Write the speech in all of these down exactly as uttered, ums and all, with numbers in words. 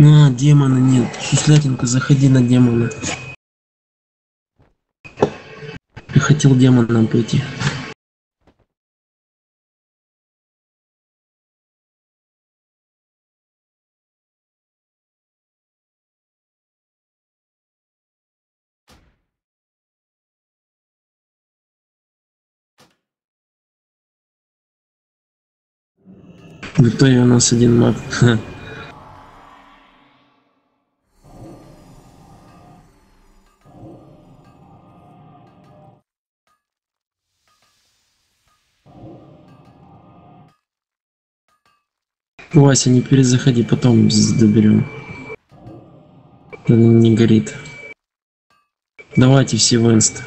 А, демона нет. Суслятинка, заходи на демона. Я хотел демоном пойти. В итоге у нас один маг. Вася, не перезаходи, потом доберем. Не горит. Давайте все в инст.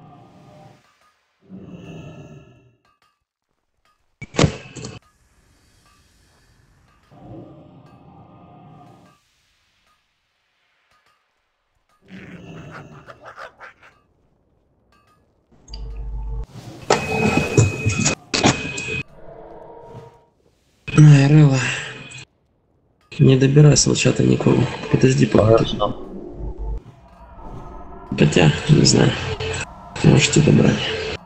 Ай, Релла. Не добирай с чата никого. Подожди, пока. Хотя, не знаю. Можете добрать.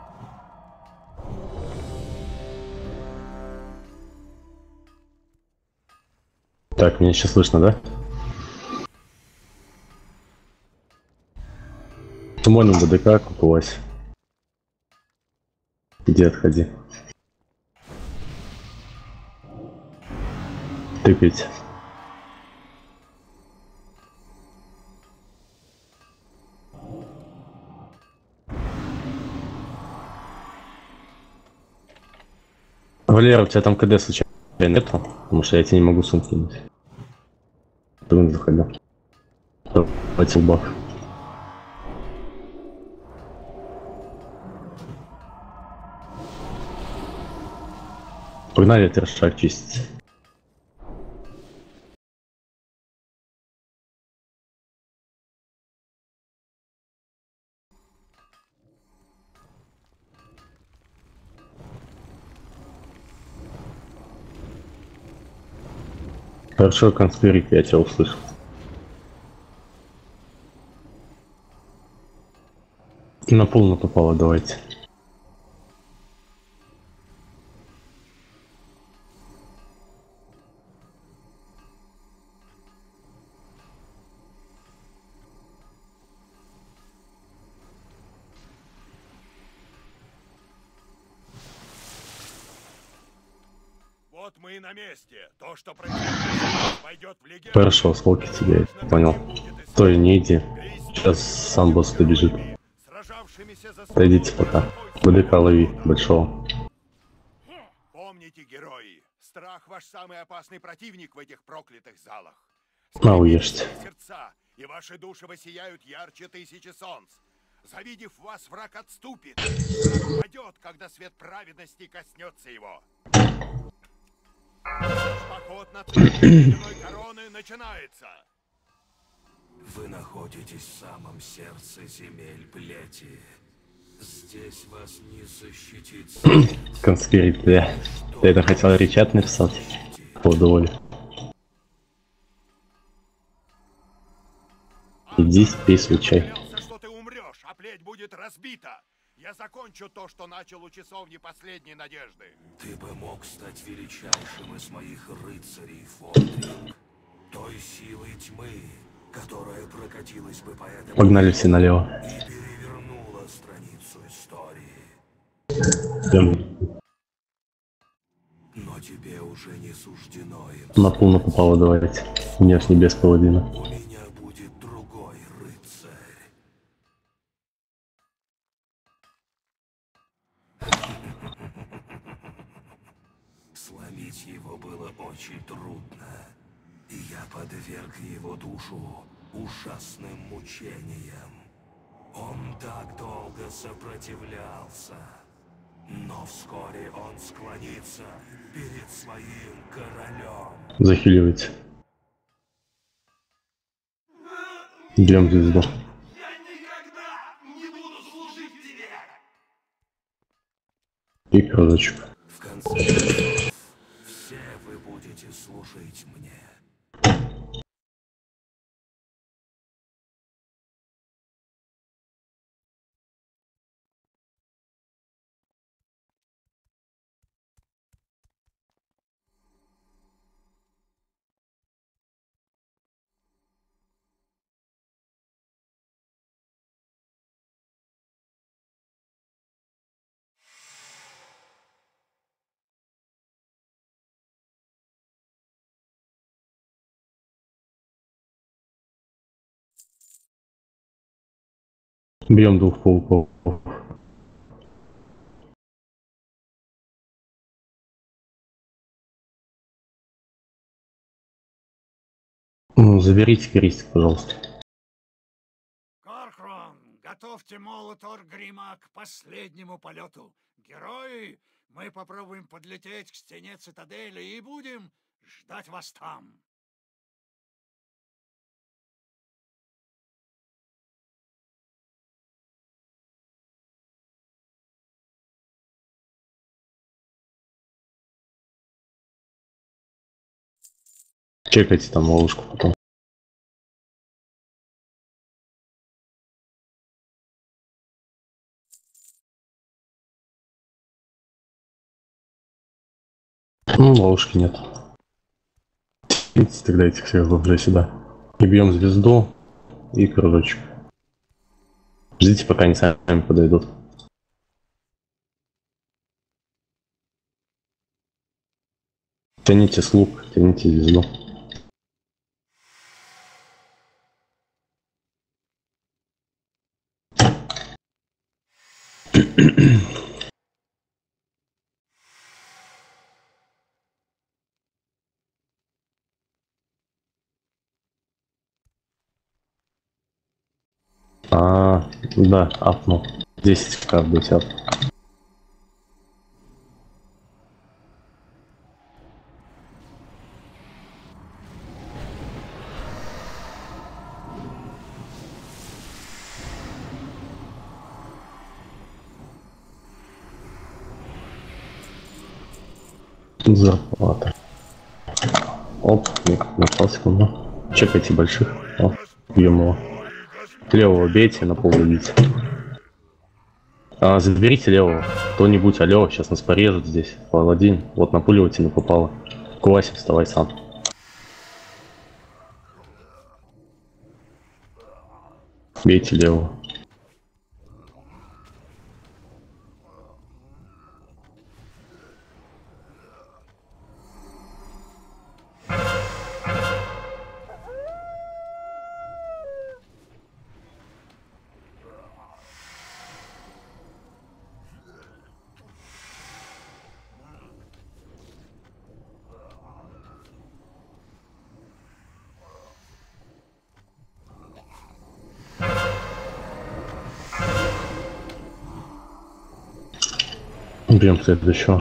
Так, меня сейчас слышно, да? Туманом БДК купилась. Иди, отходи. Тыкайте. Валера, у тебя там КД случайно нету? Потому что я тебе не могу сумку кинуть. Ты вон заходил. Хватил баф. Погнали тершак чистить. Хорошо, конспирит, я тебя услышал. На пол натопало, давайте. Вот мы и на месте. То, что произойдет, пойдет в легенду. Хорошо, сколько тебе, я понял. Стой, не иди. Сейчас сам босс добежит. Отойдите пока. БДК лови большого. Помните, герои, страх ваш самый опасный противник в этих проклятых залах. На, уешьте. Сердца, и ваши души воссияют ярче тысячи солнц. Завидев вас, враг отступит. Враг падет, когда свет праведности коснется его. Поход на цель земной короны начинается. Вы находитесь в самом сердце земель плети. Здесь вас не защитит свет. Конспирит, бля. Ты это хотел речат написать? По доволе. Иди, пей свой чай. Что ты умрешь, а плеть будет разбита. Я закончу то, что начал у часовни последней надежды. Ты бы мог стать величайшим из моих рыцарей, Фордринг. Той силой тьмы, которая прокатилась бы по этому... Погнали все налево. И перевернула страницу истории. Идем. Но тебе уже не суждено им. На пол напало, давайте. У меня с небес половина. У меня будет другой рыцарь. Сломить его было очень трудно, и я подверг его душу ужасным мучениям. Он так долго сопротивлялся, но вскоре он склонится перед своим королем. Захиливайте. Идем звезду. Я никогда не буду служить тебе! И кружочек. В конце концов, все вы будете служить мне. Бьем двух пауков. Ну, заберите крестик, пожалуйста. Коркрон, готовьте молот Оргрима к последнему полету. Герои, мы попробуем подлететь к стене цитадели и будем ждать вас там. Чекайте там ловушку потом. Ну, ловушки нет. Идите тогда этих всех уже сюда. И бьем звезду и кружочек. Ждите, пока они сами подойдут. Тяните слуг, тяните звезду. А, да, апнул. десять к десять. Зарплата. Оп, нашел секунду. Чекайте больших. О, бьем его. Левого бейте, на пол идите. А, заберите левого. Кто-нибудь, алло, сейчас нас порежут здесь. Паладин. Вот на пулеватину попало. Квасик, вставай сам. Бейте левого. Бьем следующего.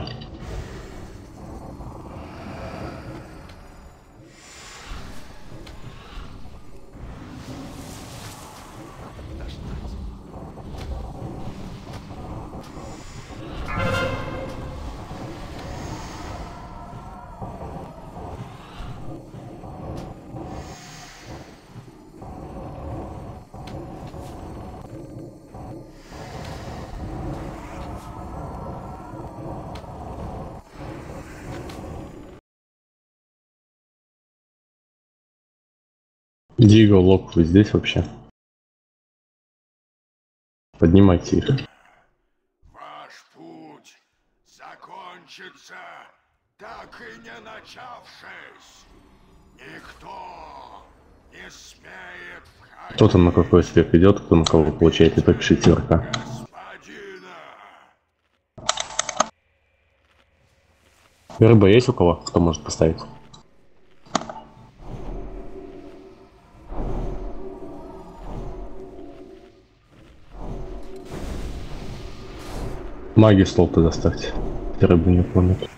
Диго, Лок, вы здесь вообще? Поднимайте их. Ваш путь закончится, так и не начавшись. Никто не смеет входить. Кто там на какой свет идет, кто на кого получает, и попишите РК. Господина. РБ есть у кого? Кто может поставить? Маги стол-то доставьте. Рыбу не помнят.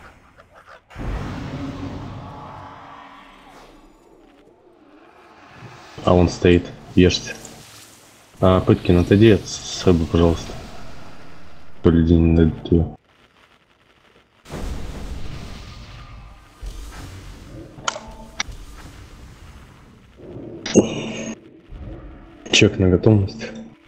А он стоит. Ешьте. А, Пыткин, отойди от с рыбы, пожалуйста. То люди не найдут ее. Чек на готовность.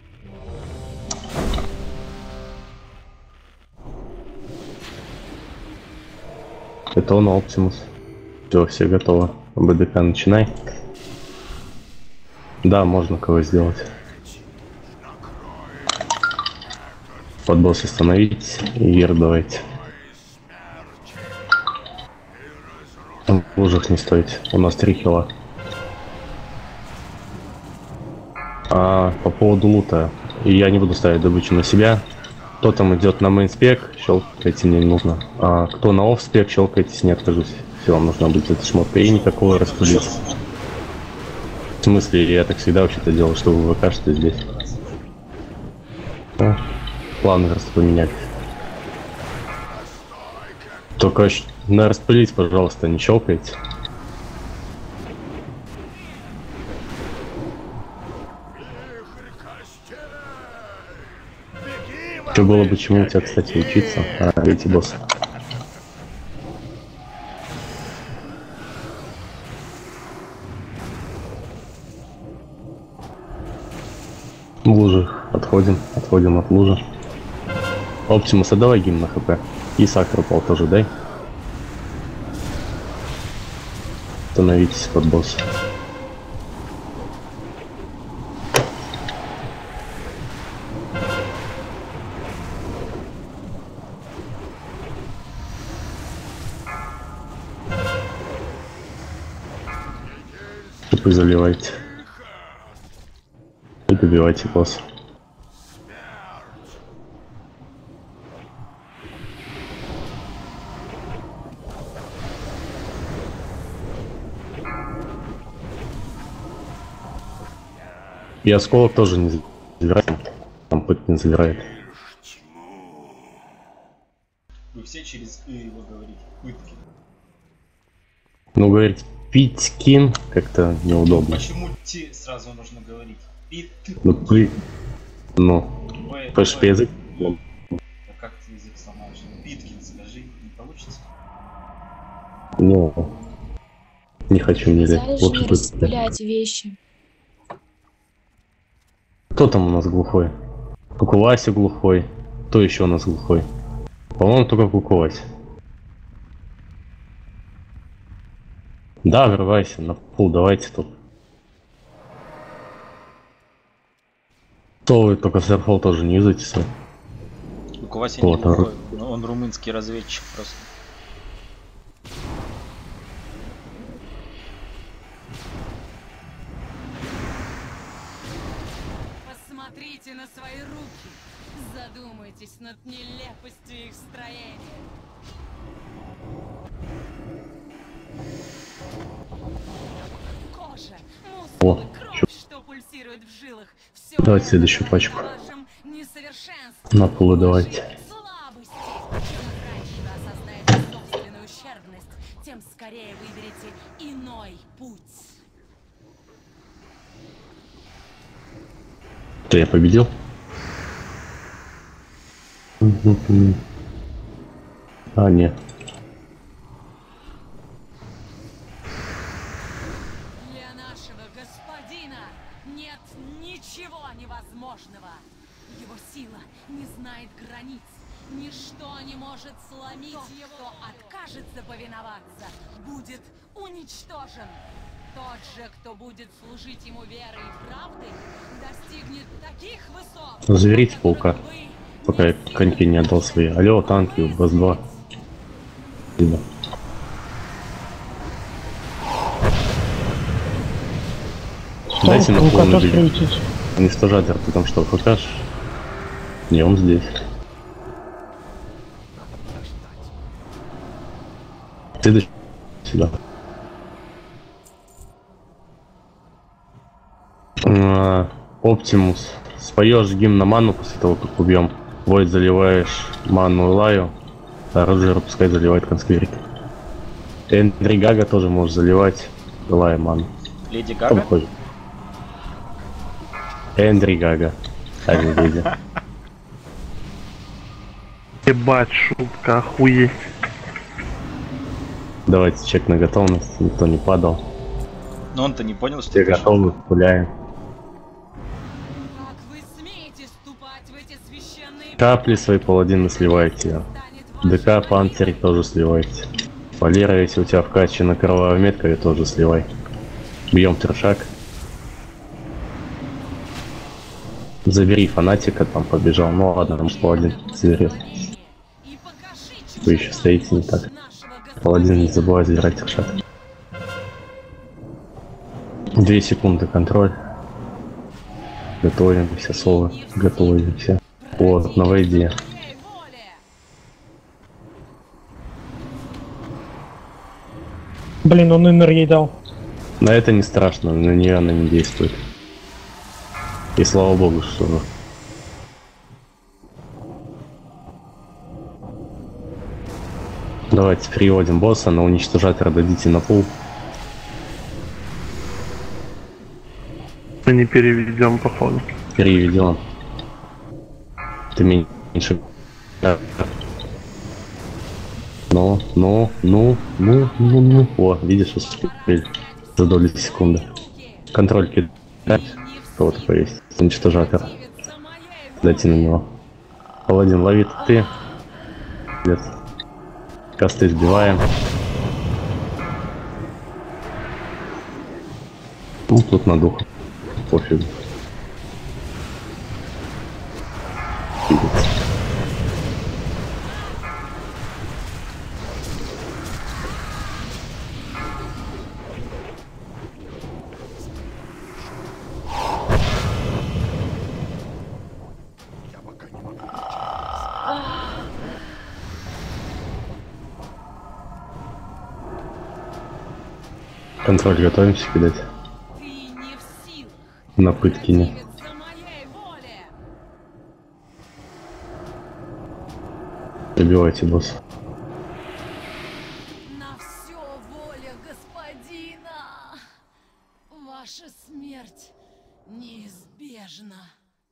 Это он, Оптимус. Все, все готово. БДК начинай. Да, можно кого сделать. Подбосс остановить и ер давайте. В лужах не стоит. У нас три хила. А по поводу лута. И я не буду ставить добычу на себя. Кто там идет на мейнспек, щелкайте, мне не нужно. А кто на офспек, щелкайтесь, не откажусь. Все, вам нужна будет эта шмотка и никакого распылить. В смысле, я так всегда вообще-то делал, что вы ВК, что здесь. А, планы раз поменять. Только на распылить, пожалуйста, не щелкайте. Что было бы чему у тебя, кстати, учиться? А, эти боссы. Лужи. Отходим. Отходим от лужи. Оптимуса, давай гимн на хп. И сахар упал тоже, дай. Становитесь под босса. Вы заливайте. И добивайте босса. И осколок тоже не забирает. Там пыт не забирает. Вы все через «и» его говорите. Пытки. Ну, говорить Питькин как-то неудобно. Почему «ти» сразу нужно говорить? Пит. Ну, при... Ну, Ой, потому что ой. язык... Да как ты язык сломаешь? Питкин скажи, не получится? Ну, не хочу не лезть. Сказали же Лучше не бы- распылять вещи. Кто там у нас глухой? Кукувася глухой. Кто еще у нас глухой? По-моему, только Кукувася. Да, врывайся на пул, давайте тут. То вы только серфол тоже не юзайте свой. У Васи не Вот, а глухой, но он румынский разведчик просто. Посмотрите на свои руки. Задумайтесь над нелепостью их строения. Кожа, О, мускулы, кровь, что пульсирует в жилах. Все Давайте это следующую говорит пачку. о вашем несовершенстве, На полу давайте. вашей слабости. Чем раньше вы осознаете собственную ущербность, тем скорее выберете иной путь. Ты я победил? Мгм. А, нет. Для нашего господина нет ничего невозможного. Его сила не знает границ. Ничто не может сломить его. Кто откажется повиноваться, будет уничтожен. Тот же, кто будет служить ему верой и правдой, достигнет таких высот, Заберите о паука, которых вы пока я коньки не отдал свои. Алло, танки, бас два. Спасибо. Дайте на пол набить. Уничтожатель, ты там что, ФКш? Не, он здесь. Следующий сюда. А, Оптимус. Споешь гимн на ману после того, как убьем. Войд заливаешь ману лаю. А Роджер пускай заливает консквирит. Эндри Гага тоже можешь заливать. Лая ману. Леди Кто Гага? выходит? Эндри Гага. А не леди. Ебать, шутка, охуеть. Давайте чек на готовность. Никто не падал. Но он-то не понял, что Все это готовы, гуляем. Как вы смеете ступать в эти священные Капли свои паладины сливайте. ДК, панцирь тоже сливайте. Валера, если у тебя вкачана кровавая метка, ее тоже сливай. Бьем трешак. Забери фанатика, там побежал. Ну ладно, может паладин заберет. Вы еще стоите не так. Паладин, не забывай забирать трешак. Две секунды контроль. Готовимся, Соло. Готовимся. Вот, новая идея. Моей воле! Блин, он иннер ей дал. На это не страшно, на нее она не действует. И слава богу, что... Давайте переводим босса, на уничтожателя дадите на пол. Мы не переведем, походу. Переведем. Ты меньше... Ну, ну, ну, ну, ну, ну. О, видишь, успели за долю секунды. Контроль кидать. Кого-то повесить. Уничтожатель. Дайте на него. Паладин ловит ты. Нет. Косты сбиваем. Ну, тут на дух. Пофиг. Я пока не могу. Контроль готовимся кидать. Ты не в силах. На пытки не. Противиться моей воле! Добивайте босса. На все воля господина! Ваша смерть неизбежна.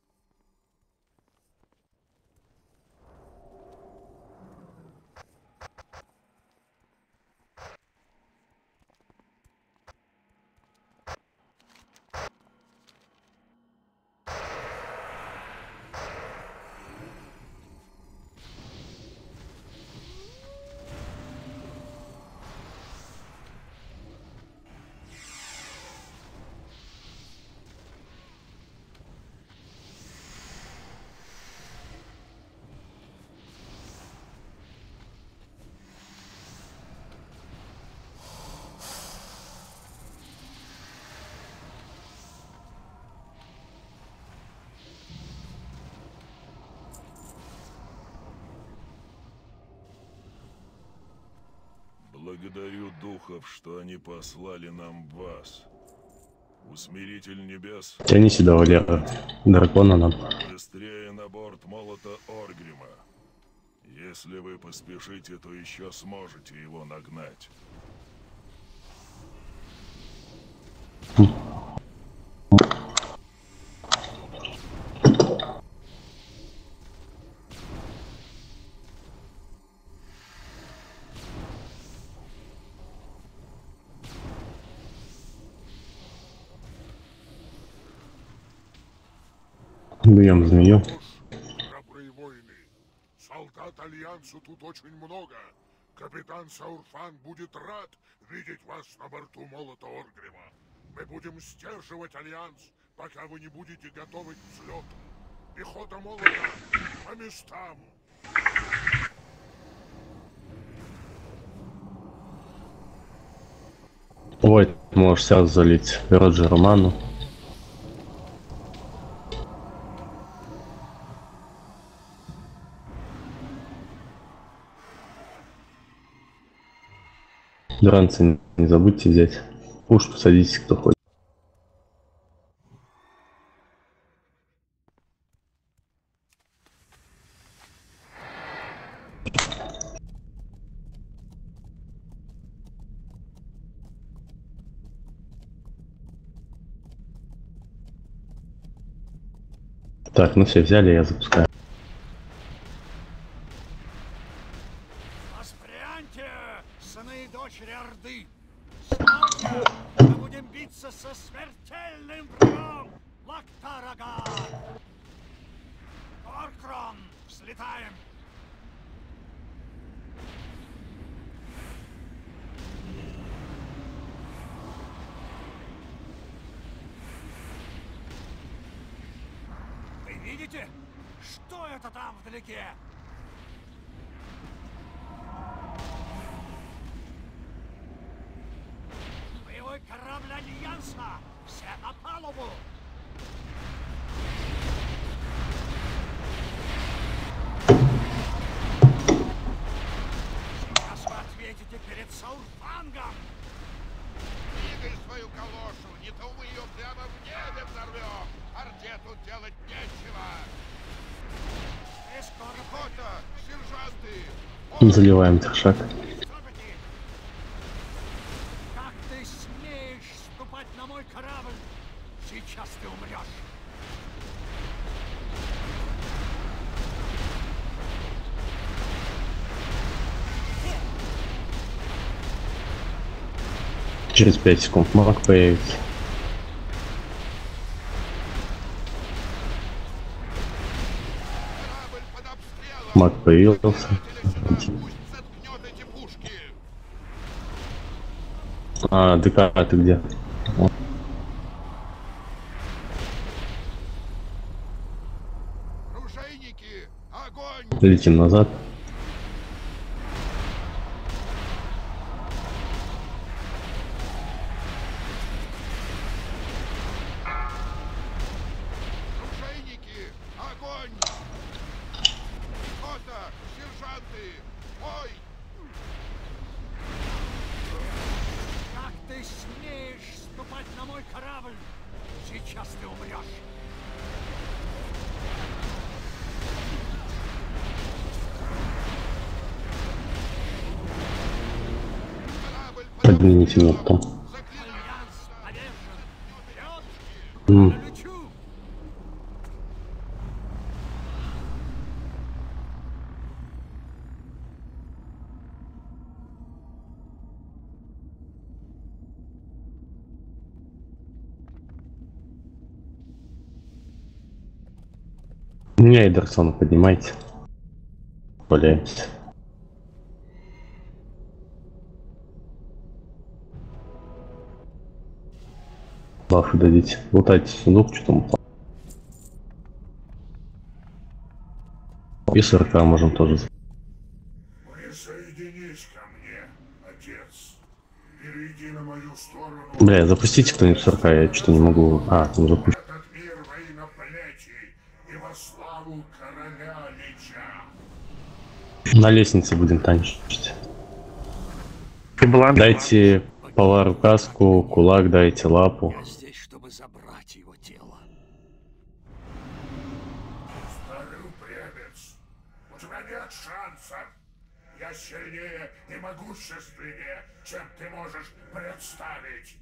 Благодарю духов, что они послали нам вас. Усмиритель небес, Тяни сюда, Валера. Дракона нам. быстрее на борт молота Оргрима. Если вы поспешите, то еще сможете его нагнать. Бьем змею. Храбрые воины. Солдат Альянсу тут очень много. Капитан Саурфан будет рад видеть вас на борту молота Оргрима. Мы будем сдерживать Альянс, пока вы не будете готовы к взлету. Пехота молота по местам. Ой, можешь сразу залить Роджеру ману. Дранцы не забудьте взять. Пушку садитесь, кто хочет. Так, ну все, взяли, я запускаю. Воспряньте, сыны и дочери Орды! Сегодня мы будем биться со смертельным врагом Лактарага! Оркрон, взлетаем! Вы видите? Что это там вдалеке? Боевой корабль Альянса! Все на палубу! Пойдите перед Саурфангом! Двигай свою калошу, не то мы ее прямо в небе взорвем. Орде тут делать нечего. И скоро Кота, сержанты! Заливаем трешак. Как ты смеешь ступать на мой корабль? Сейчас ты умрешь. Через пять секунд маг появится. Корабль под обстрелом! Маг появился. Пусть заткнет эти пушки! А, ДК, ты где? Ружейники! Огонь! Летим назад. Ружейники! Огонь! Кота, сержанты! Ой! Как ты смеешь ступать на мой корабль? Сейчас ты умрешь. Корабль под Поднимите меня потом. Альянс повержен. Вперед! М. Лечу! Меня Эдерсона поднимайте. Валяемся. Бафы дадите. Лутайте сундук, что там. И сорока можем тоже. Присоединись ко мне, отец. Перейди на мою сторону. Бля, запустите кто-нибудь сорока, я что-то не могу. А, там запустить. Этот мир воиноплечий и во славу короля Лича. На лестнице будем танчить. И бланк. Дайте повару каску, кулак дайте, лапу. Я здесь, чтобы забрать его тело. Старый упрямец, у тебя нет шансов. Я сильнее и могущественнее, чем ты можешь представить.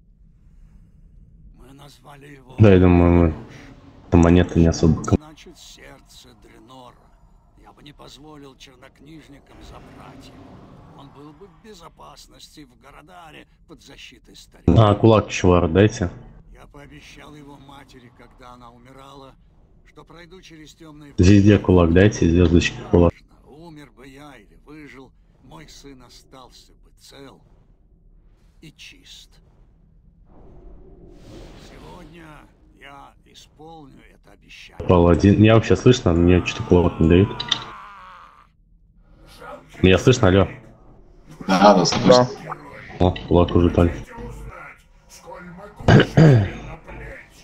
Мы назвали его... Да, я думаю, мы... монеты не особо. Значит, сердце Дренора. Я бы не позволил чернокнижникам забрать его. Он был бы в безопасности в Городаре под защитой старика. А, кулак еще вар дайте. Я пообещал его матери, когда она умирала, что пройду через темные... Звезде кулак дайте, звездочки кулак. Важно, умер бы я или выжил, мой сын остался бы цел и чист. Сегодня я исполню это обещание. Паладин. Меня вообще слышно? Мне что-то кулак не дают. Меня слышно, алло? Да, да, слышно. О, кулак уже таль. Хотите узнать, сколь могущественна плеть?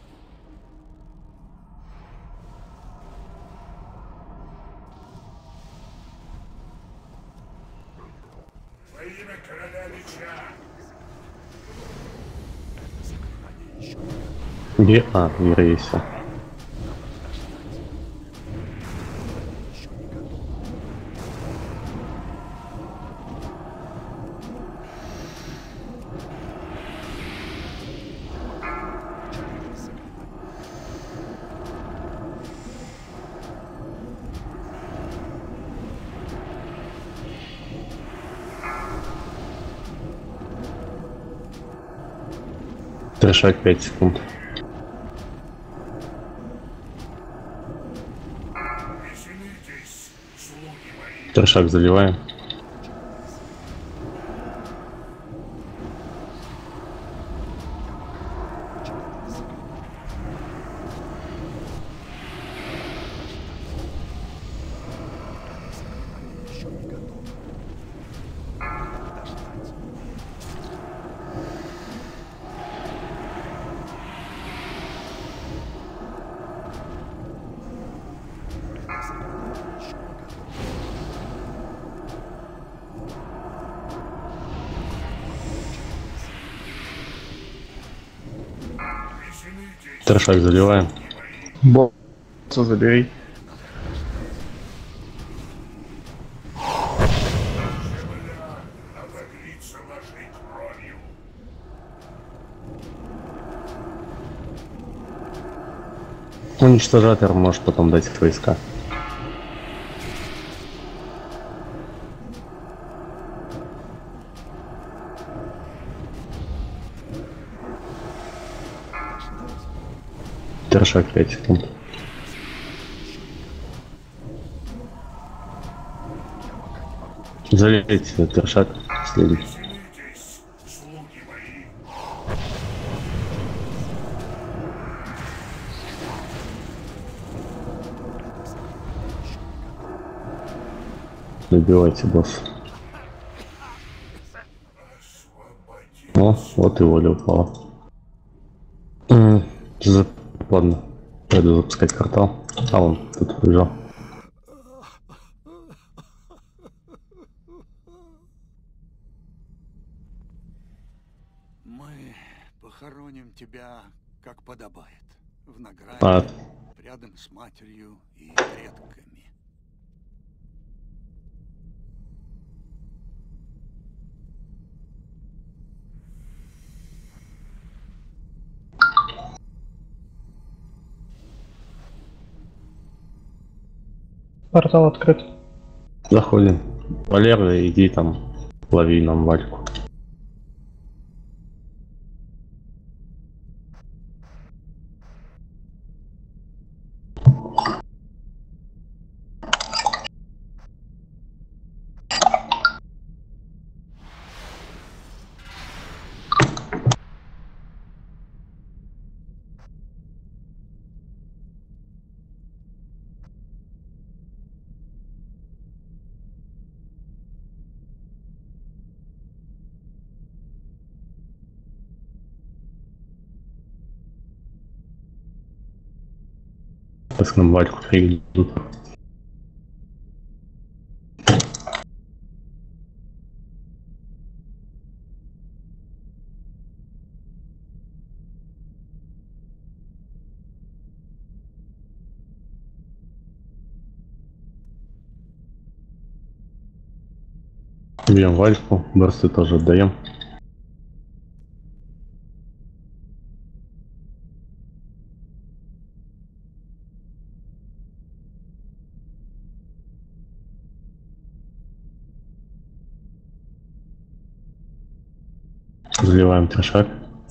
Во имя короля Лича. Где? А, Вера есть. всё. Трешак пять секунд. Веселитесь, слуги мои. Трешак заливаем. Трешак заливаем. Босса забери. Обогрится вашей кровью. Уничтожатор можешь потом дать в войска. Трешак пять секунд. Залейте трешак следующий. Веселитесь, слуги мои. Добивайте босса. О, вот и воля упала. М, за- Ладно, пойду запускать квартал. А он тут лежал. Мы похороним тебя, как подобает, в награде, А. рядом с матерью и предками. Портал открыт. Заходим. Валера, иди там, лови нам Вальку. Сейчас к нам Вальку приведут. Бьем Вальку, барсы тоже отдаем. Заливаем трешак.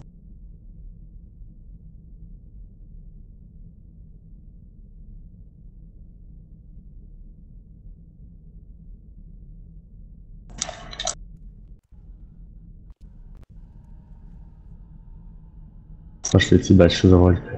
Пошлите дальше за Валькой.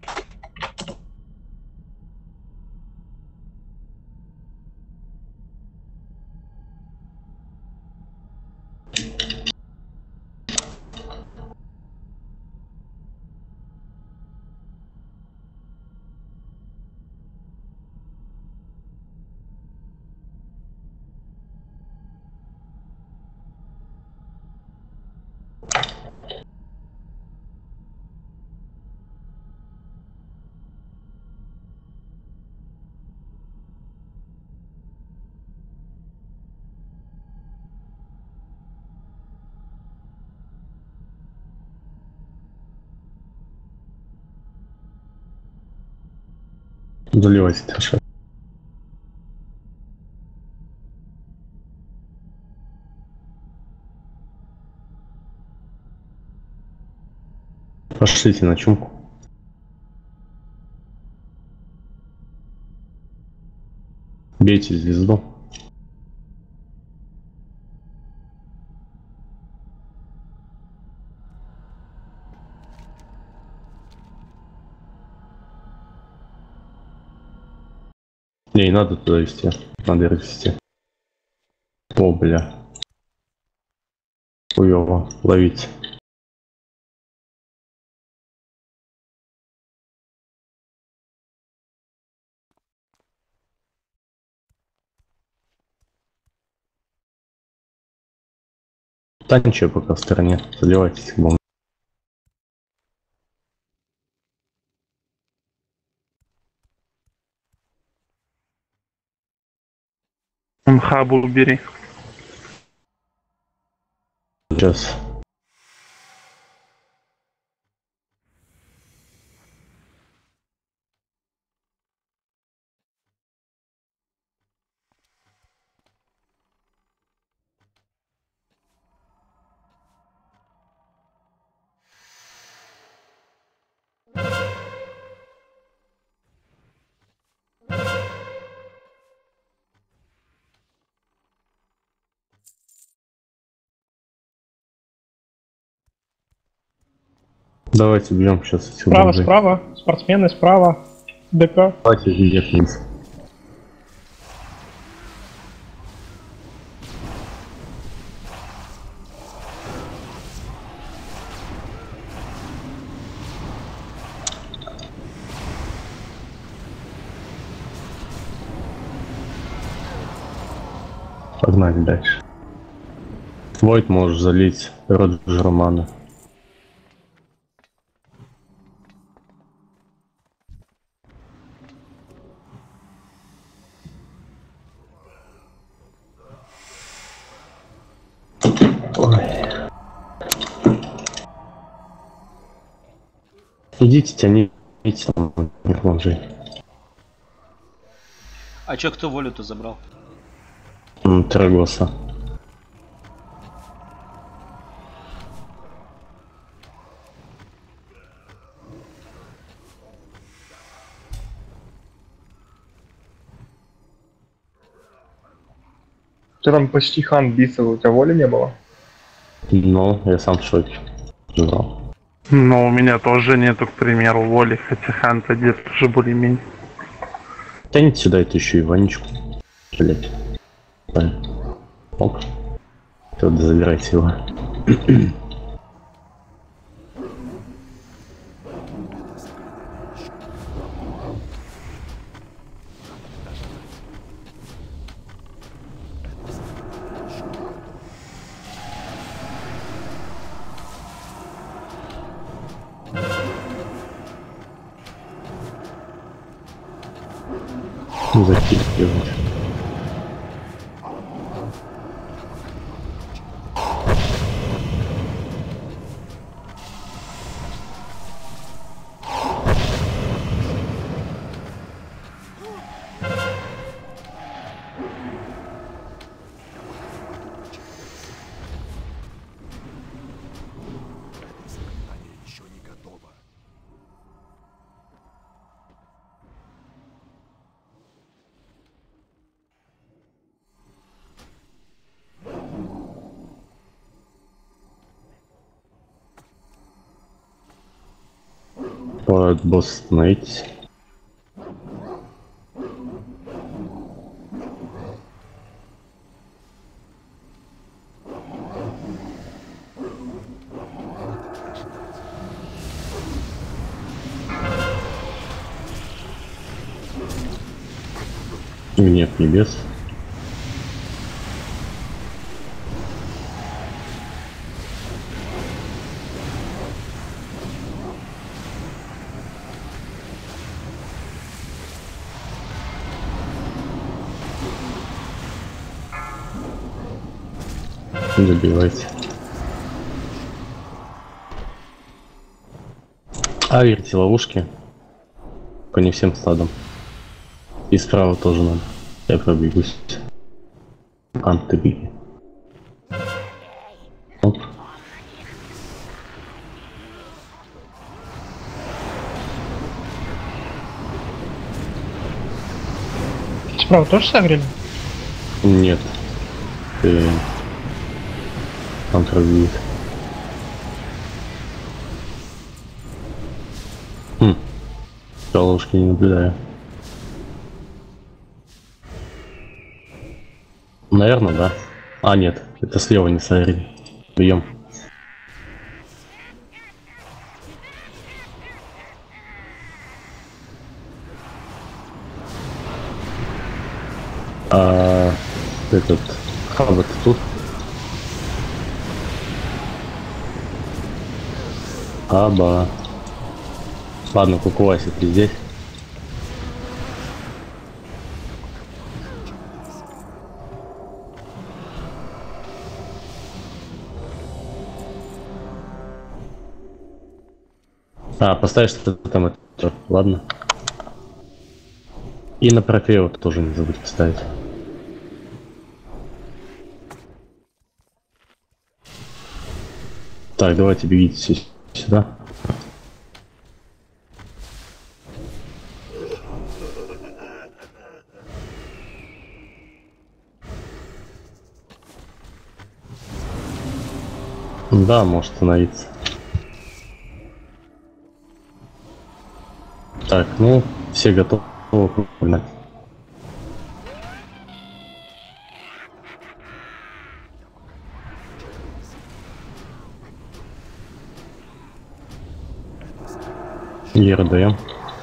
Заливайте трешак. Пошлите на чумку. Бейте звезду. Не, не надо туда вести. Надо вести. О, бля. Хуёво. Ловить. Да ничего, пока в стороне. Заливайтесь к бомбу. Хабу убери. Сейчас. Давайте бьем сейчас этих Справа, бомжей. справа. Спортсмены справа. ДК. Давайте вверх вниз. Погнали дальше. Войд можешь залить Роджер Романа. Ой. Идите, тяните там бомжей. А чё, кто волю-то забрал? Трагоса. Ты там почти хан биться, у тебя воли не было? Ну, я сам в шоке. Жрал. Но у меня тоже нету, к примеру, воли, хотя хан-то где-то уже более-менее. Тяните сюда эту еще и Ванечку. Блять. Оп. Тут забирайте его. Закидывать. Под босс остановитесь. Гнев небес. Забивайте. Аверьте ловушки. По не всем стадам. И справа тоже надо. Я пробегусь. Анты беги. Оп. Справа тоже согрели? Нет. Ты... Там пробьют. Хм. Я ловушки не наблюдаю. Наверное, да. А, нет. Это слева не согрели. Бьем. А, этот хаббат тут. Аба. Ладно, кукуасик ты здесь. А, поставишь что там это. Ладно. И на Профеева тоже не забудь поставить. Так, давайте бегите все сюда. Да, может становиться. Так, ну, все готовы. Погнали. ЕРДМ.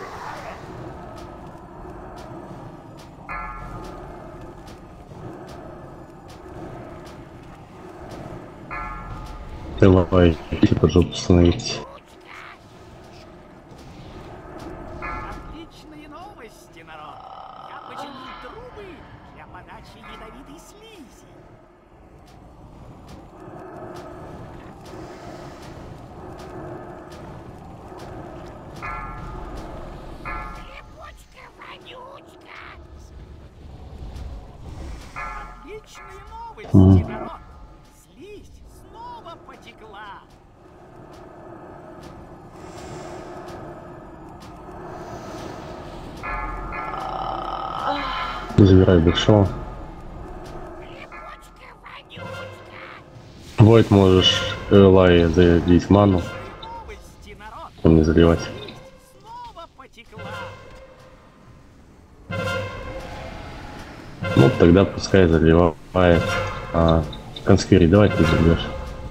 Давай, типа жопу становитесь. Отличные новости, народ! Я починил трубы для подачи ядовитой слизи. Липучка-вонючка! Отличные новости, Mm. народ! Слизь снова потекла! Забирай Бэкшоу. Войд можешь Элай зарядить ману. Там не заливать. Ну тогда пускай заливает. А Конскири, давай ты зальешь.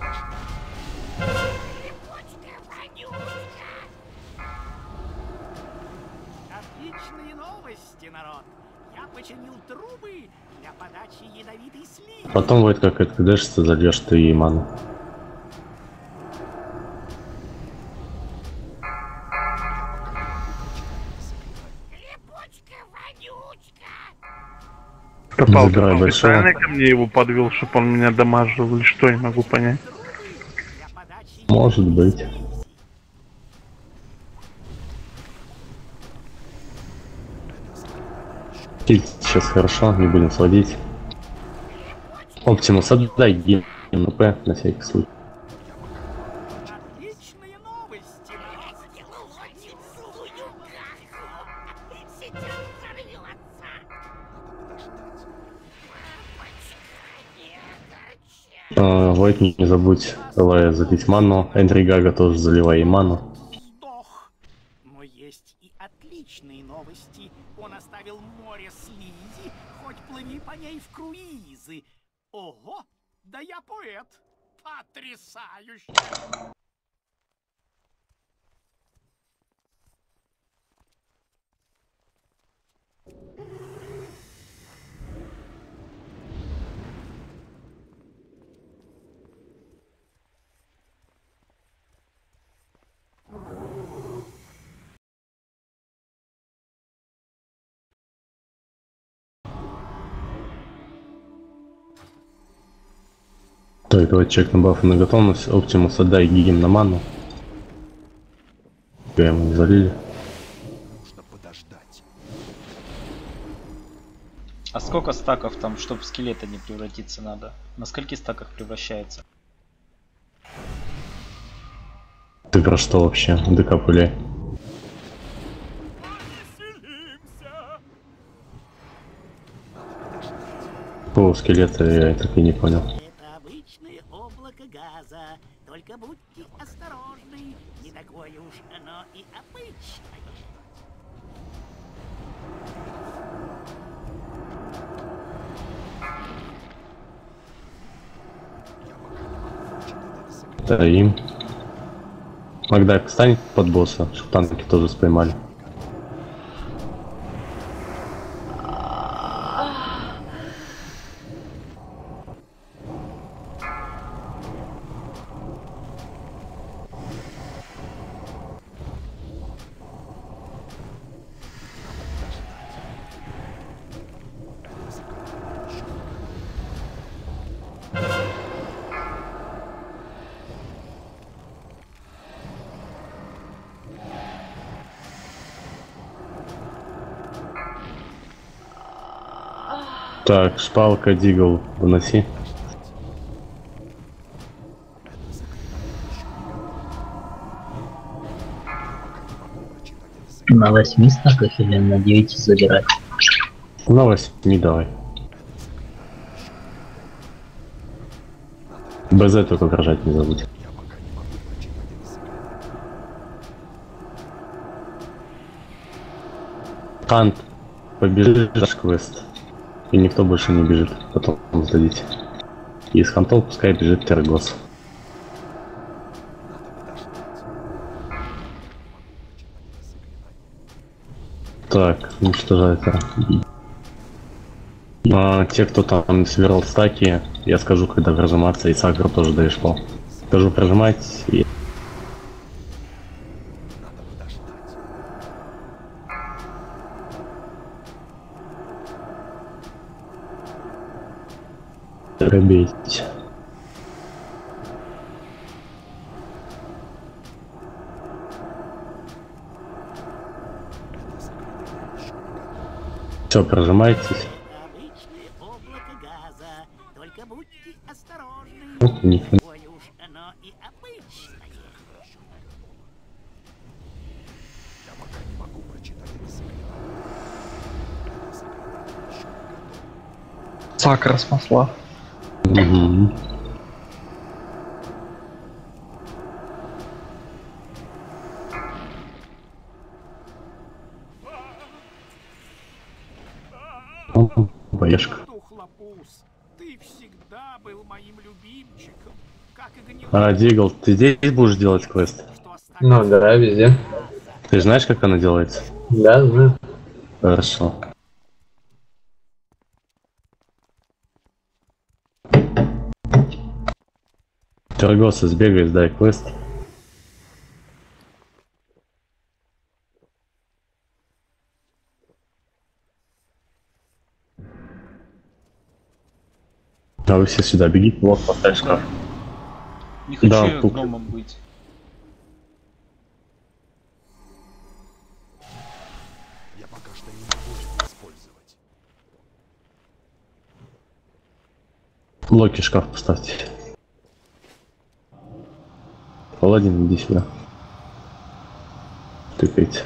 Отличные новости, народ! Я починил трубы для подачи ядовитой слизи. Потом Войд как это дэшится, зальешь ты и ману. Копал, Забирай ты большого. специально ко мне его подвел, чтобы он меня дамажил или что, не могу понять. Может быть. Кильт сейчас хорошо, не будем сводить. Оптимус, отдай ген НП на всякий случай. Отличные новости, народ! Сейчас взорвется! А, Войд, не забудь Элая залить ману. Энтри Гага тоже заливай и ману. Сдох. Но есть и отличные новости. Он оставил море слизи, хоть плыви по ней в круизы. Ого, да я поэт. Потрясающе. Так, давайте чекнем бафы на готовность. Оптимус, отдай Гигим на ману. Я ему не залили. А сколько стаков там, чтобы в скелета не превратиться надо? На скольких стаках превращается? Ты про что вообще? ДК пыли. О, скелета я так и не понял. Это обычное облако газа. Только будьте осторожны. Не такое уж оно и обычное. Да, им. Магдак, встань под босса, чтобы танки тоже споймали. Так, шпалка, дигл, выноси. На восьми стаках или на девяти забирать? На восьми давай. БЗ только рожать не забудь. Хант, побежишь квест. И никто больше не бежит. Потом сдадите. Из хантов пускай бежит Тергос. Так, уничтожается. А, те, кто там собирал стаки, я скажу, когда прожиматься, и Сакр тоже даешь пол. Скажу прожимать и... Пробейте. Все, прожимайтесь. Обычное облако газа, только будьте осторожны. Вот, не... Ой уж оно и обычное. Я пока не могу прочитать это заклинание. Это заклинание еще не готово. Сакра спасла. Угу. Боешка. Тухлопус, ты всегда был моим любимчиком, как и гнилой. А, Дигл, ты здесь будешь делать квест? Ну да, везде. Ты знаешь, как она делается? Да, знаю. Хорошо. Тергоса, сбегай, сдай квест. А вы все сюда бегите, вот поставь шкаф. Не хочу Да, я тук. гномом быть. Я пока что не могу это использовать. Блоки шкаф поставьте. Паладин, иди сюда. Тыкайте.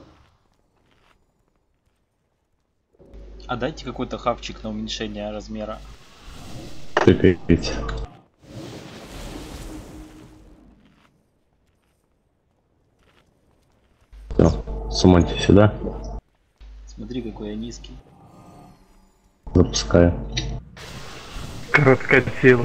А дайте какой-то хавчик на уменьшение размера. Тыкайте. Все, суманьте сюда. Смотри, какой я низкий. Запускаю. Короткотелый.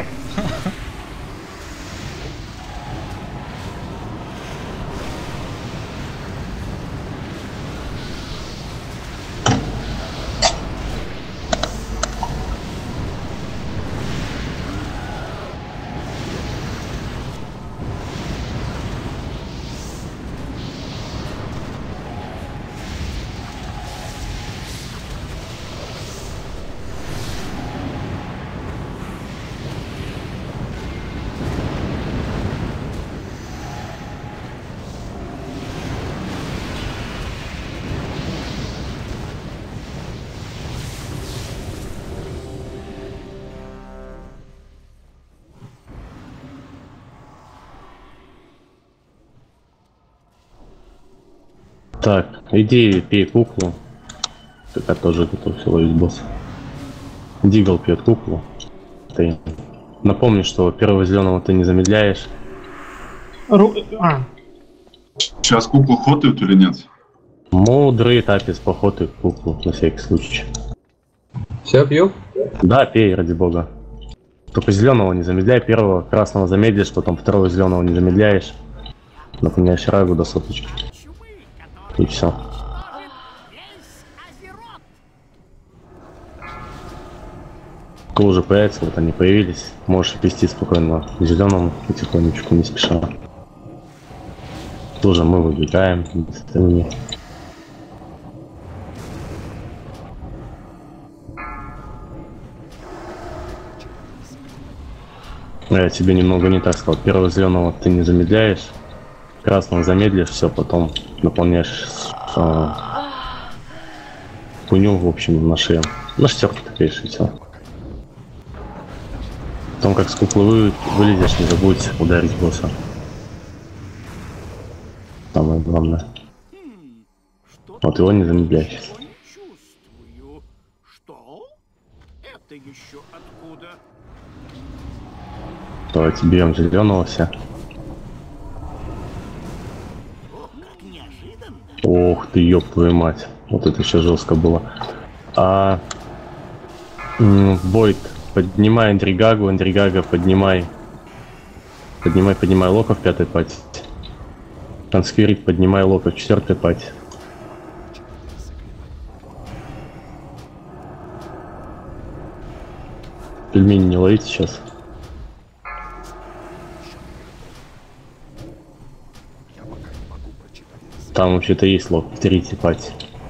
Так, иди пей куклу. Ты тоже готов всего из босса. Дигл пьет куклу. Ты напомни, что первого зеленого ты не замедляешь. Ру... А, Сейчас куклу хотают или нет? Мудрый тапец походы куклу на всякий случай. Все, пью? Да, пей, ради бога. Только зеленого не замедляй, первого красного замедлишь, потом второго зеленого не замедляешь. Наполняешь рагу до соточки. И все. Уже появится, вот они появились. Можешь пести спокойно зеленому потихонечку, не спеша. Тоже мы выбегаем. Я тебе немного не так сказал. Первого зеленого ты не замедляешь, красного замедлишь, все, потом наполняешь э, хуйню, в общем, на шею. На шестерку ты конечно, все. Потом как с куклы вы, вылезешь, не забудь ударить босса. Самое главное. Вот его не замедляй сейчас. Чувствую. Что? Это еще откуда? Давайте берем зеленого все. Ох ты, ёб твою мать. Вот это еще жестко было. А... Бойд, поднимай Эндригагу, Эндригага, поднимай. Поднимай, поднимай Лока в пятой пати. Трансквирит, поднимай Лока в четвертой пати. Пельмени не ловите сейчас. Там вообще-то есть лог в третьей пати.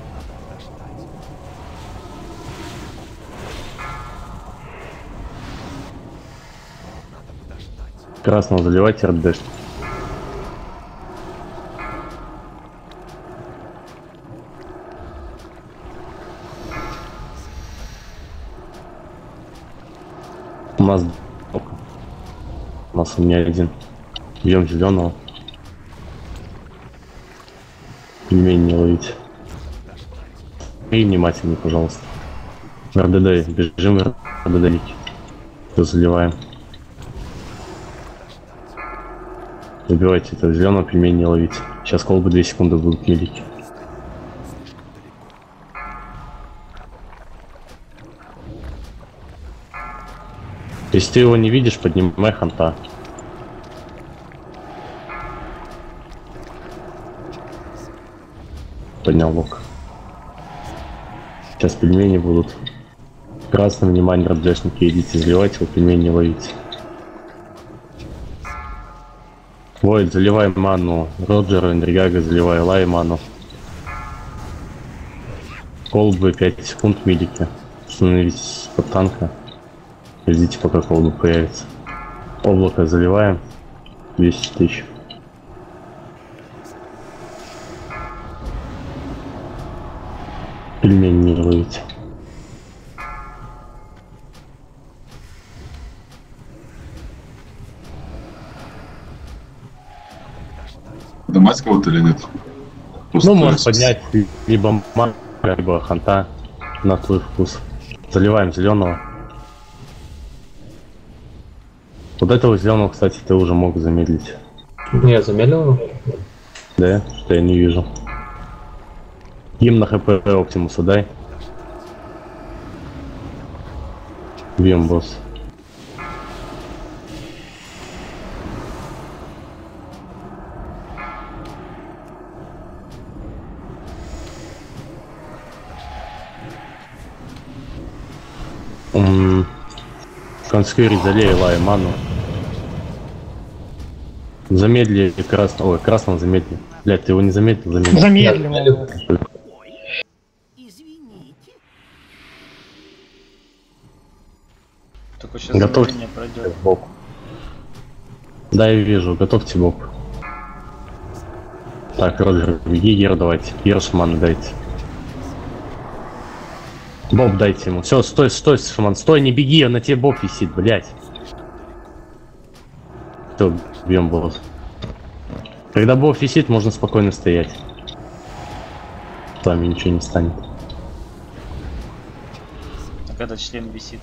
Красного заливайте РДшь. У нас у нас у меня один. Бьем зеленого. Пельмени не ловить. И внимательнее, пожалуйста. В РДД. Бежим в РДД. Все заливаем. Забивайте это зеленого, пельмени не ловить. Сейчас колбы две секунды будут милики. Если ты его не видишь, поднимай ханта. Поднял лук. Сейчас пельмени будут. Красное внимание, РДшники, идите заливать его, пельмени ловите. Войд, заливай ману. Роджер, Эндригага, заливай лай ману. Колбы пять секунд, милики. Становитесь под танка. Ждите, пока колба появится. Облако заливаем. десять тысяч. Пельмени не ловите. Поднимать кого-то или нет? Просто ну, можешь поднять либо мага, либо ханта на твой вкус. Заливаем зеленого. Вот этого зеленого, кстати, ты уже мог замедлить. Не, замедлил? Да, что я не вижу. Им на хп Оптимуса дай. Бьем босс. Консквери залей лай ману. Замедли красного. Ой, красного замедли. Блять, ты его не заметил? Замедлил. Замедлил. Только сейчас готовьте не пройдет. бок. Да, я вижу, готовьте бок. Так, Роджер, беги, Гер, давайте. Гер, шаман дайте. Боб дайте ему. Все, стой, стой, шаман, стой, не беги, на тебе боб висит, блять. Все, бьем босс. Когда боб висит, можно спокойно стоять. С вами ничего не станет. А когда член висит?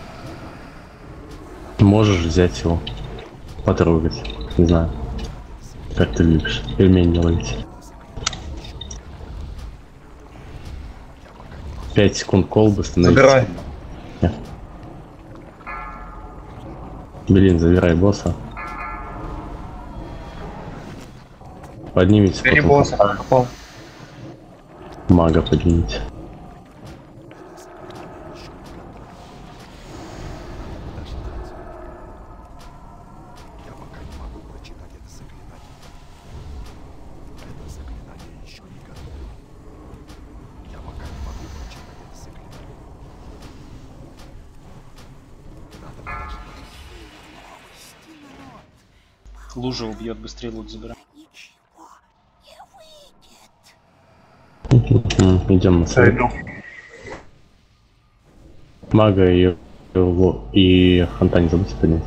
Можешь взять его, потрогать, не знаю, как ты любишь, пельмени ловить. пять секунд колбы становится. Забирай. Нет. Блин, забирай босса. Поднимите. Бери босса. Мага поднимите. Лужа убьет, быстрее лут забираем. Идем на сайт. Мага и, и Ханта не забудьте поднять.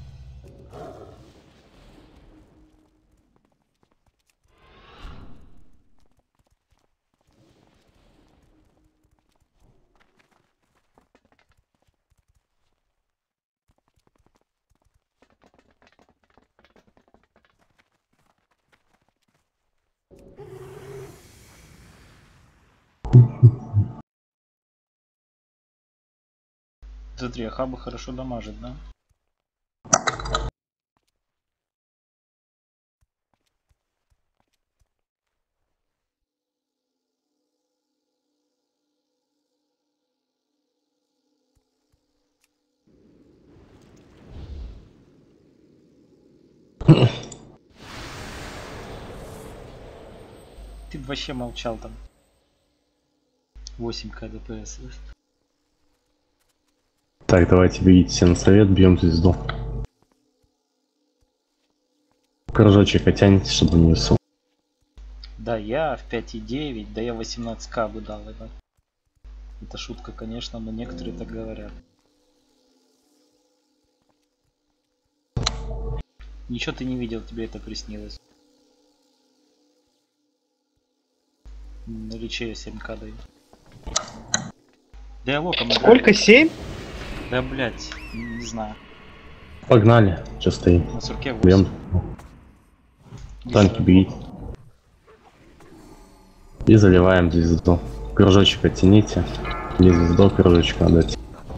Смотри, Хаба хорошо дамажит, да? Ты бы вообще молчал там. восемь ка ДПС. Так, давайте бегите все на совет, бьем звезду. Кружочек оттяните, чтобы не весу. Да, я в пять и девять, да я восемнадцать ка бы дал это. Это шутка, конечно, но некоторые так говорят. Ничего ты не видел, тебе это приснилось. На рече я семь ка даю. Да я локом играю. Сколько? семь? Да, блять, не знаю. Погнали, что стоим? На сурке Бьем. Танки бегите. И заливаем звезду. Кружочек оттяните. Не звезду, кружочек надо оттянуть.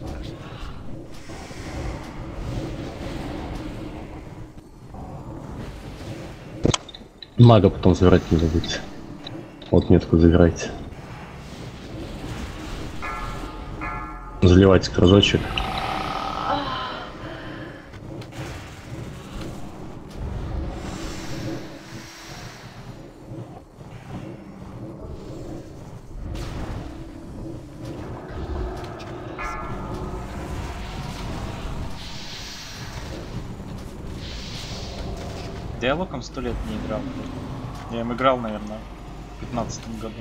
Мага потом забирать не забудьте. Вот метку забирайте. Заливайте кружочек. Да я локом сто лет не играл. Я им играл, наверное, в пятнадцатом году.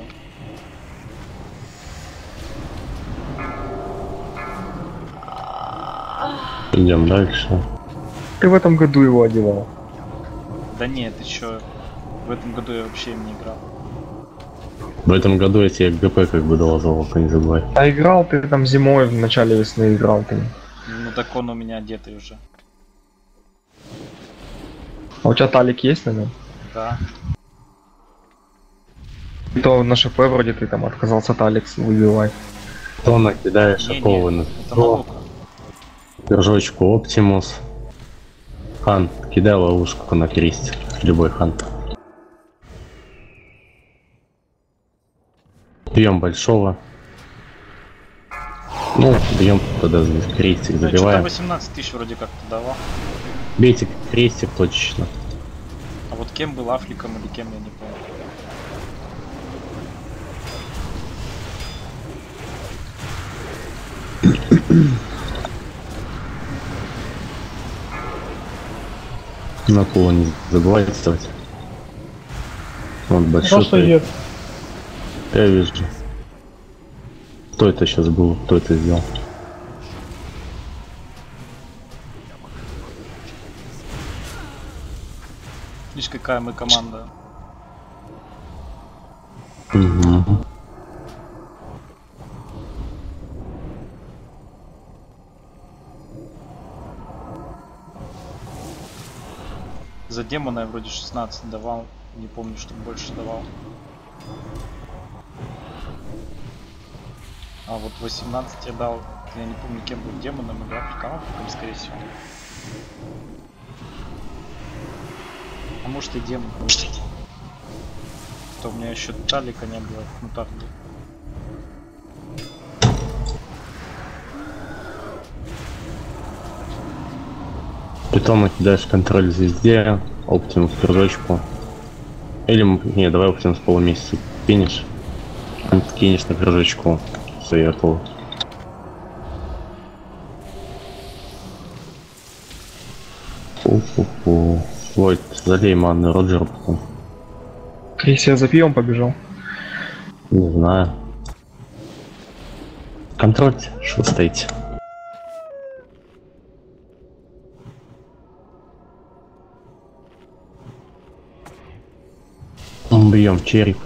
Идем дальше. Ты в этом году его одевал. Да нет, ты чё? В этом году я вообще им не играл. В этом году я тебе ГП как бы дал залог, не забывай. А играл ты там зимой, в начале весны играл ты. Ну так он у меня одетый уже. А у тебя талик есть на нем? Да. И то на ШП вроде ты там отказался талик выбивать. То накидаешь оковы на звезду. Кружочку Оптимус. Хан, кидай ловушку на крестик. Любой хан. Бьем большого. Ну, бьем тогда крестик, заливаем. восемнадцать тысяч вроде как-то давал. Бейте крестик точечно. А вот кем был, Афликом или кем, я не помню. На кого не забывайте ставить. Вот большой. Просто идет. Я вижу. Кто это сейчас был? Кто это сделал? Видишь, какая мы команда. Угу. За демона я вроде шестнадцать давал. Не помню, что больше давал. А вот восемнадцать я дал. Я не помню, кем был, демоном или Африком, скорее всего. А может и демон. То у меня еще талика не было, мутант был. Потом накидаешь контроль звезде, Оптимус кружочку. Или, не, давай Оптимус полумесяца кинешь. Кинешь на кружочку светлую. Фу-фу-фу. Войт, залей манны Роджер потом. Крис, я за пивом побежал. Не знаю. Контрольте, что вы стоите. Бьем череп.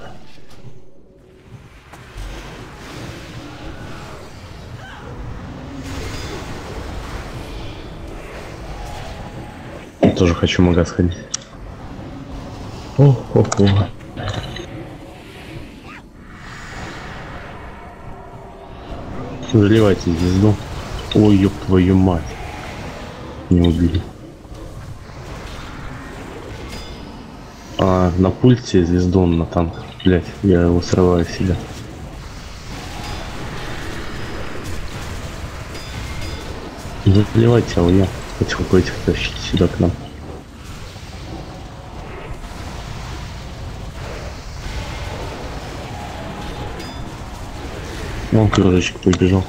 Я тоже хочу в магаз сходить. О-хо-хо. Заливайте звезду. Ой, ёб твою мать. Не убили. А на пульте звезду на танк. Блять, я его срываю в себя. Заливайте, а я потихоньку этих тащите сюда к нам. Вон кружочек побежал.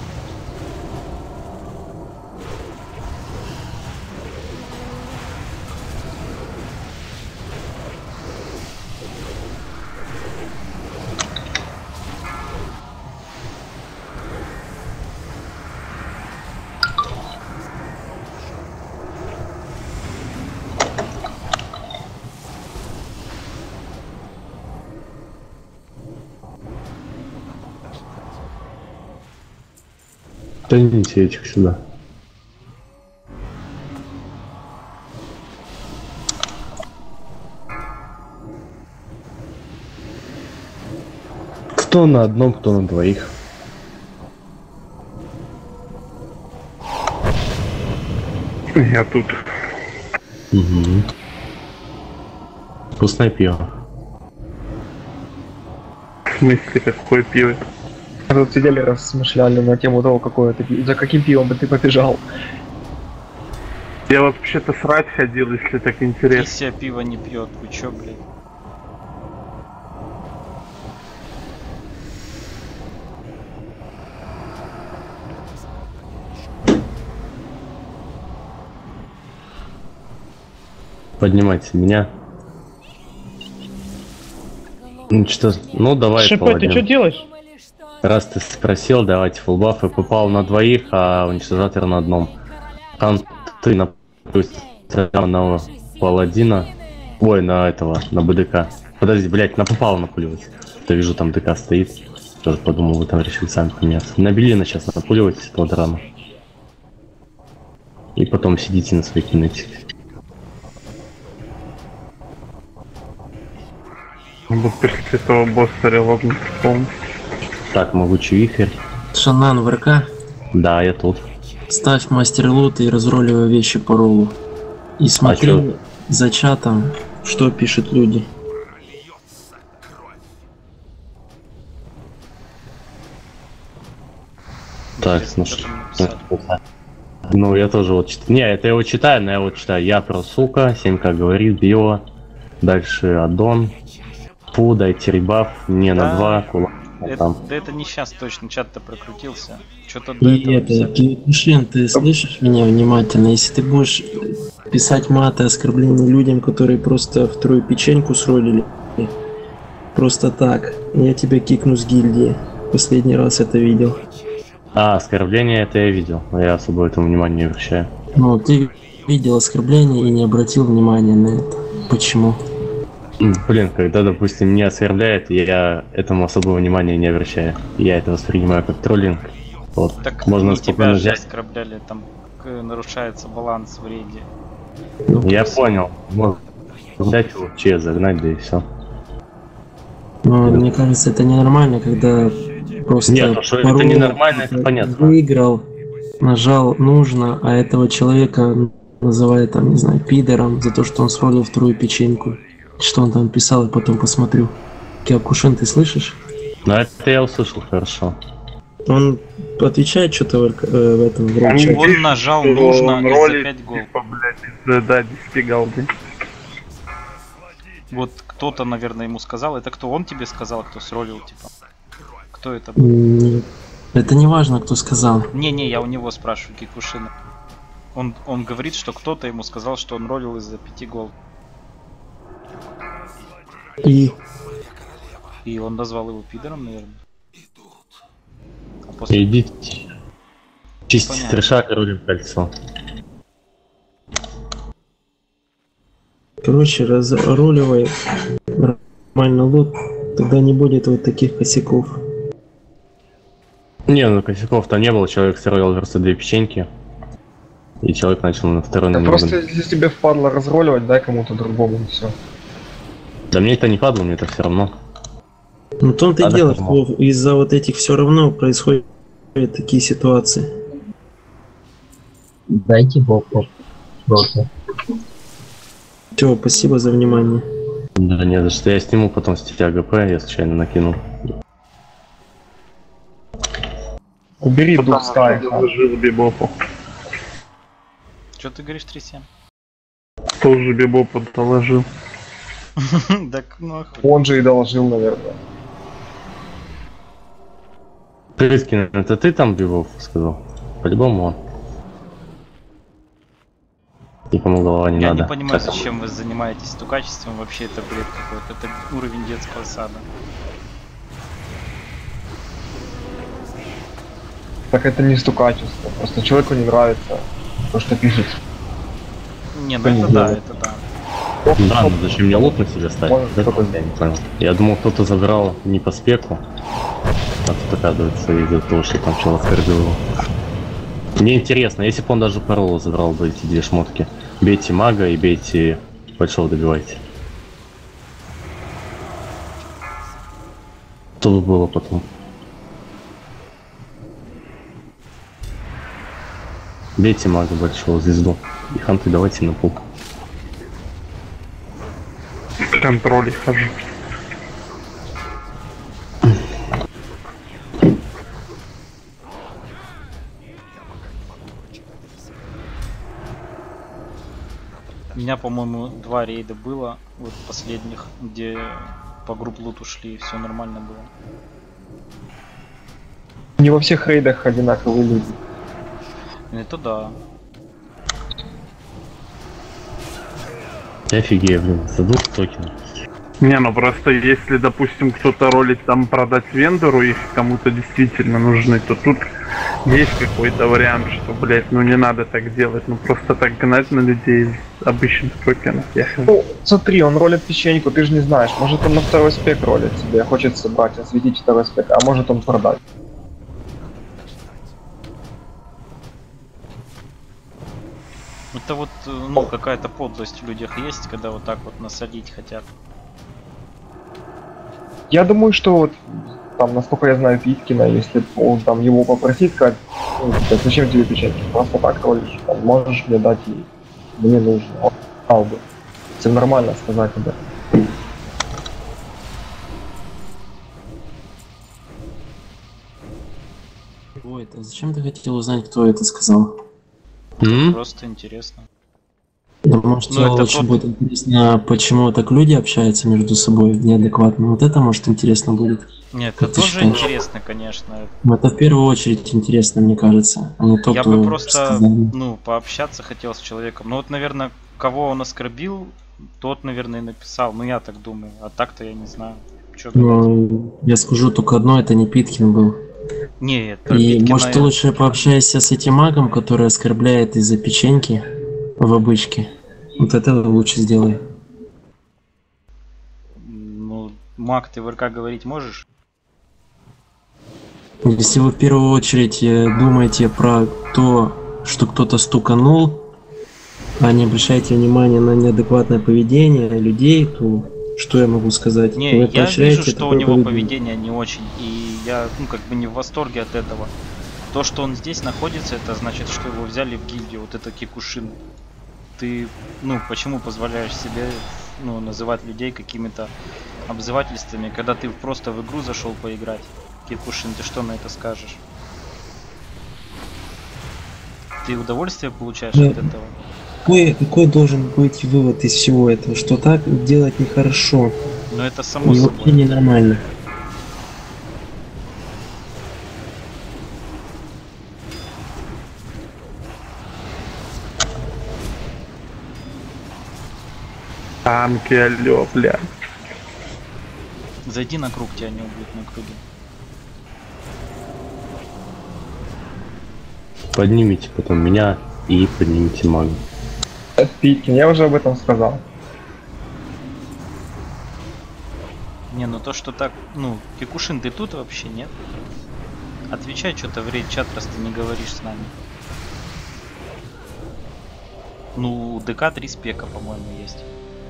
Тяните этих сюда. Кто на одном, кто на двоих. Я тут. Угу. Вкусное пиво. В смысле, какое пиво? Тут сидели, размышляли на тему того, какое ты пи- за каким пивом бы ты побежал. Я вообще-то срать ходил, если так интересно. Миссия пива не пьет, вы чё, блядь? Поднимайте меня. Ну что, ну давай. Шипэ, ты паладин. что делаешь? Раз ты спросил, давайте фулбафы. Попал на двоих, а уничтожатель на одном. Там ты на на паладина. Ой, на этого, на БДК. Подожди, блять, на попало напуливать. Я вижу, там ДК стоит. Тоже подумал, вы там решили сами поменяться. На Белина сейчас напуливать этого драма. И потом сидите на своей кинетике. Вот после этого босса релогнуть полностью. Так, могучий вихрь. Шанан в РК. Да, я тут. Ставь мастер лута и разроливай вещи по роллу. И смотри А за чатом, что пишут люди. Так, слушай. Ну, я тоже вот читаю. Не, это я его читаю, но я вот читаю. Я про сука, семька говорит, био. Дальше аддон. Фу, дайте ребаф, мне на Да. два, кулак. Это, Там. да это не сейчас точно, чат-то прокрутился. Что-то до И этого это, писали. Кишин, ты слышишь меня внимательно? Если ты будешь писать маты, оскорбления людям, которые просто вторую печеньку сролили, просто так, я тебя кикну с гильдии. Последний раз это видел. А, оскорбление это я видел, но я особо этому внимания не обращаю. Ну, ты видел оскорбление и не обратил внимания на это. Почему? М, Блин, когда, допустим, меня оскорбляют, я этому особого внимания не обращаю. Я это воспринимаю как троллинг. Вот. Так Можно не тебя спокойно же взять. оскорбляли, там к- нарушается баланс в рейде. Я понял. Можно взять его, че загнать, да и все. Но мне кажется, это ненормально, когда просто Нет, ну что это пароль ненормально, это понятно. выиграл, нажал нужно, а этого человека называют там, не знаю, пидором за то, что он сролил вторую печеньку. Что он там писал, я потом посмотрю. Киокушин, ты слышишь? Ну это я услышал хорошо. Он отвечает что-то в, РК, э, в этом в ролчате. Он нажал Что нужно он и за ролит, пять гол. типа, блядь, из, да, десяти голды. Вот кто-то, наверное, ему сказал. Это кто? Он тебе сказал, кто сролил, типа? Кто это был? М, Это не важно, кто сказал. Не-не, я у него спрашиваю, Кикушина. Он, он говорит, что кто-то ему сказал, что он ролил из-за пяти гол. И И он назвал его пидором, наверное. А после... Идите. Чистить трешак и рулим кольцо. Короче, разруливай нормально лут, тогда не будет вот таких косяков. Не, ну косяков-то не было, человек строил просто две печеньки. И человек начал на второй Да на просто если тебе впадло разруливать, дай кому-то другому и все. Да мне это не падло, мне это все равно. Ну, в том-то и Надо дело, форму. что из-за вот этих все равно происходят такие ситуации. Дайте боков. Просто. Все, спасибо за внимание. Да не за что, я сниму потом с тебя ГП, я случайно накинул. Убери дух стаи. Доложил Бибопу. Что ты говоришь, три семь? Тоже Бибопу доложил. Так нахуй. Он же и доложил, наверное. Прыскин, это ты там Бибов сказал? По-любому он. Никому голова не Я надо. не понимаю, зачем вы занимаетесь стукачеством, вообще это бред какой-то, это уровень детского сада. Так это не стукачество, просто человеку не нравится то, что пишет. Не, ну Что не это да, делает? это да. Да, ну зачем мне лут на себя ставить? Может, Это кто-то- я не понял. Я думал, кто-то забрал не по спеку, а тут оказывается из-за того, что там человек оскорбил его. Мне интересно, если бы он даже паролу забрал бы эти две шмотки. Бейте мага и бейте большого добивайте. Что бы было потом? Бейте мага большого звезду. И ханты давайте на пул. В контроле хожу. У меня, по-моему, два рейда было, вот последних, где по групп лут ушли, все нормально было. Не во всех рейдах одинаковые люди. Это да. Я офигею, блин, за двух токенов. Не, ну просто если, допустим, кто-то ролит там продать вендору, если кому-то действительно нужны, то тут есть какой-то вариант, что, блять, ну не надо так делать, ну просто так гнать на людей из обычных токенов. Я хз. Ну, смотри, он ролит печеньку, ты же не знаешь, может он на второй спек ролит себе, хочет собрать, осветить второй спек, а может он продать. Это вот, э, ну, какая-то подлость в людях есть, когда вот так вот насолить хотят. Я думаю, что вот, там, насколько я знаю Питкина, если он там его попросит, сказать, ну, типа, зачем тебе печеньки, просто так ролишь, там, можешь мне дать и мне нужно, он стал бы. Все нормально сказать об этом. Ой, это зачем ты хотел узнать, кто это сказал? М? Просто интересно. Да, может, Ну, тебе это лучше тот- будет интересно, почему так люди общаются между собой неадекватно. Вот это, может, интересно будет. Нет, Как это ты тоже считаешь? интересно, конечно. Ну, это в первую очередь интересно, мне кажется, а не то, Я кто бы просто, сказал. ну, пообщаться хотел с человеком. Ну вот, наверное, кого он оскорбил, тот, наверное, и написал. Ну, я так думаю. А так-то я не знаю. Чё гадать. Ну, я скажу только одно, это не Питкин был. Не, это И Питкина может ты я- лучше пообщайся с этим магом, который оскорбляет из-за печеньки в обычке. Вот это лучше сделай. Ну, маг, ты в РК говорить можешь? Если вы в первую очередь э, думаете про то, что кто-то стуканул, а не обращаете внимания на неадекватное поведение людей, то что я могу сказать? Не, Вы я поощряете вижу, что у такое него поведение. поведение не очень. И я, ну, как бы не в восторге от этого. То, что он здесь находится, это значит, что его взяли в гильдию. Вот это Кикушин. Ты, ну, почему позволяешь себе, ну, называть людей какими-то обзывательствами, когда ты просто в игру зашел поиграть? Кикушин, ты что на это скажешь? Ты удовольствие получаешь Ну, от этого? Какой, какой должен быть вывод из всего этого? Что так делать нехорошо. Но это само И собой. вообще ненормально. Танки, алё, бля. Зайди на круг, тебя не убьют на круге. поднимите потом меня и поднимите магу. Питкин, я уже об этом сказал. Не, ну то, что так, ну, Кикушин, ты тут вообще нет? Отвечай что-то в рейд-чат, раз ты не говоришь с нами. Ну, ДК три спека, по-моему, есть.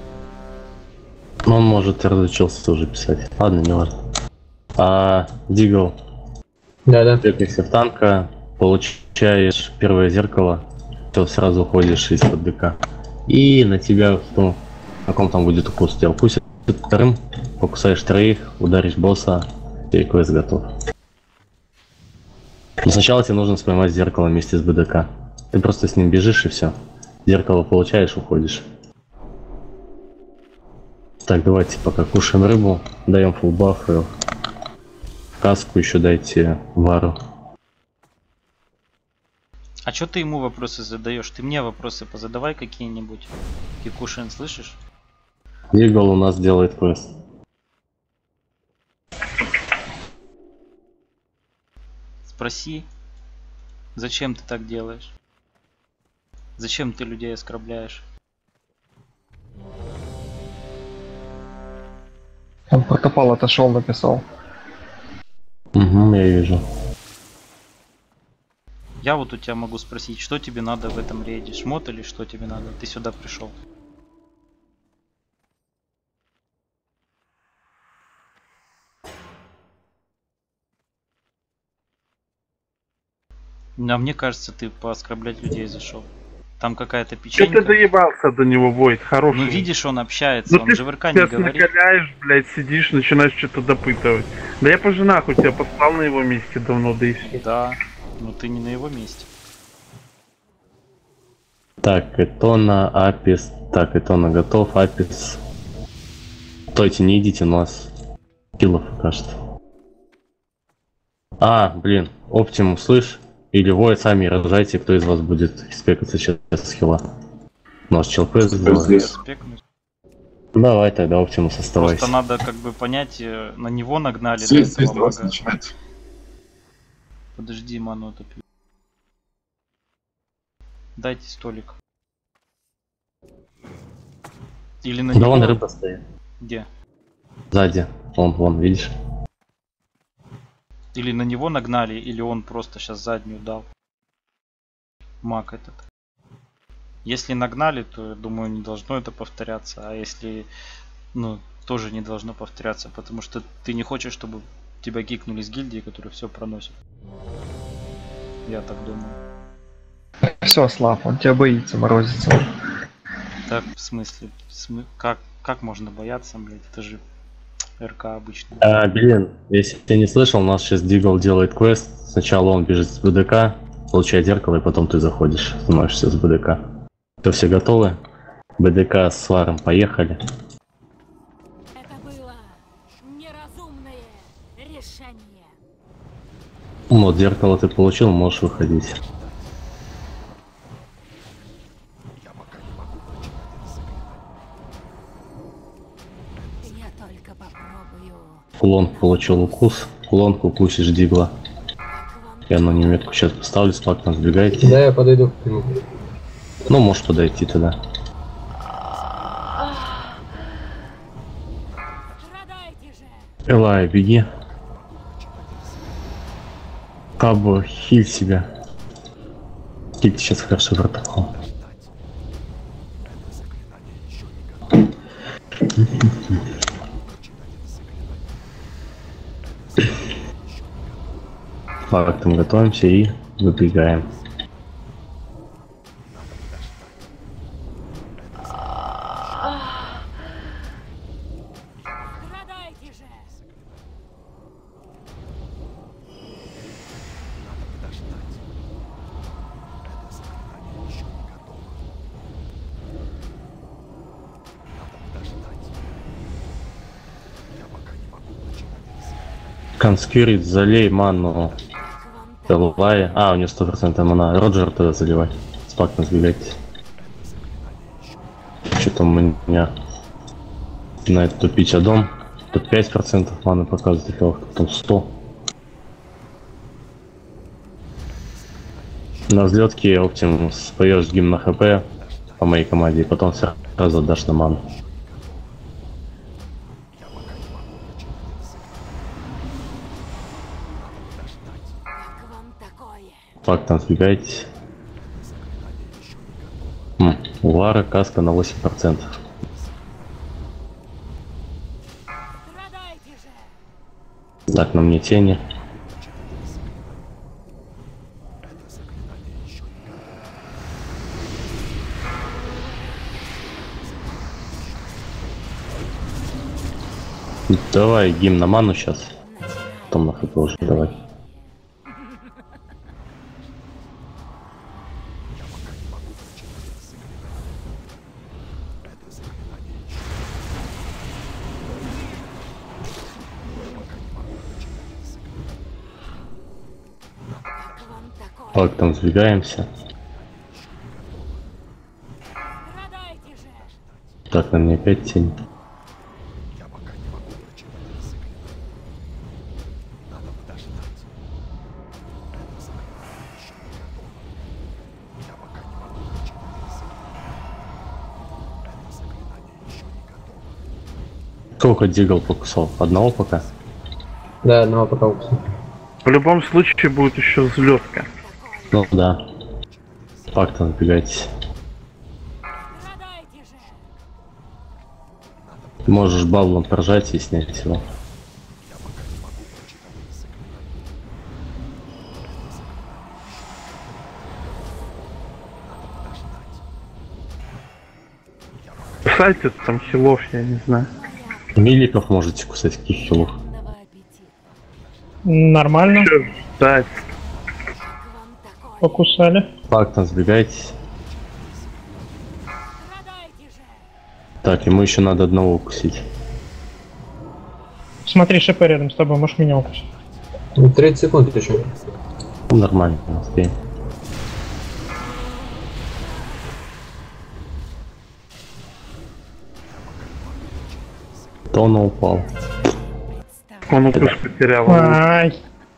Он может разучился уже писать. Ладно, не важно. А, Дигл. Да-да. Пекнешься в танка, получаешь первое зеркало, то сразу уходишь из-под ДК. И на тебя, ну, на ком там будет укус, тебя укусит вторым, покусаешь троих, ударишь босса, и квест готов. Но сначала тебе нужно споймать зеркало вместе с БДК. Ты просто с ним бежишь и все. Зеркало получаешь, уходишь. Так, давайте пока кушаем рыбу, даем фулл баф, каску еще дайте вару. А чё ты ему вопросы задаешь? Ты мне вопросы позадавай какие-нибудь. Кикушин, слышишь? Игл у нас делает квест. Спроси, зачем ты так делаешь? Зачем ты людей оскорбляешь? Он протопал отошел, написал. Угу, я вижу. Я вот у тебя могу спросить, что тебе надо в этом рейде? Шмот или что тебе надо? Ты сюда пришел. А мне кажется, ты пооскорблять людей зашел. Там какая-то Че печенька. ты доебался до него, Войт, хороший. Ну видишь, он общается, Ну он ты же в РК не сейчас говорит. накаляешь, блядь, сидишь, начинаешь что-то допытывать. Да я по женах у тебя послал на его месте давно, да и все. Да, но ты не на его месте. Так, Этона, Апис. Так, Этона готов, Апис. Стойте, не идите, у нас киллов кажется. А, блин, Оптимум, слышь? Или вы сами рожайте, кто из вас будет спекаться сейчас с хила. Может, челквест сделает? Давай тогда, Оптимус, оставайся. Просто надо как бы понять, э, на него нагнали до Здесь, здесь этого давайте мага. начинать. Подожди, ману топи. Дайте столик. Или на Да него... вон рыба стоит. Где? Сзади. Вон, вон, видишь? Или на него нагнали, или он просто сейчас заднюю дал. Маг этот. Если нагнали, то, я думаю, не должно это повторяться. А если, ну, тоже не должно повторяться, потому что ты не хочешь, чтобы тебя кикнули с гильдии, которые все проносят. Я так думаю. Все, Слав, он тебя боится, морозится. Так, в смысле? В смы... Как, как можно бояться, блядь? Это же РК обычно. А, блин, если ты не слышал, у нас сейчас Дигл делает квест. Сначала он бежит с БДК, получает зеркало, и потом ты заходишь, становишься с БДК. Все, все готовы? БДК с Сваром поехали. Это было неразумное решение. Вот, зеркало ты получил, можешь выходить. Я только попробую. Кулон получил укус. Кулонку укусишь Дигла. Я на нее метку сейчас поставлю, спактно сбегайте. Да, я подойду к нему. Ну, можешь подойти туда. Элай, беги. Кабо, хиль себя. Хиль сейчас хорошо протокол. Так, там готовимся и выбегаем. Конскюрит, залей ману. Элай. А, у него сто процентов мана. Роджер тогда заливать. Спактно сбегайте. Что там у меня на это тупить аддон? Тут пять процентов маны показывает, потом сто. На взлетке Оптимус поешь гимн на хп по моей команде, и потом сразу дашь на ману. Так, там сбегайтесь. Хм, у Лары каска на восемь процентов. Так, на мне тени. Давай гимн на ману сейчас. Потом на хп уже давай. Так, там сдвигаемся. Так, на мне опять тень. Сколько дигл покусал? Одного пока? Да, одного пока укусал. В любом случае будет еще взлетка. Ну да. Так, там сбегайтесь. Можешь баллом прожать и снять его. Кстати, там хилов, я не знаю. Миликов можете кусать, каких хилов? Нормально. Да. Покусали. Так, там сбегайтесь. Так, ему еще надо одного укусить. Смотри, ШП рядом с тобой, можешь меня укусить. тридцать секунд еще. Нормально, успеем. То он упал. Он укус потерял. Ай.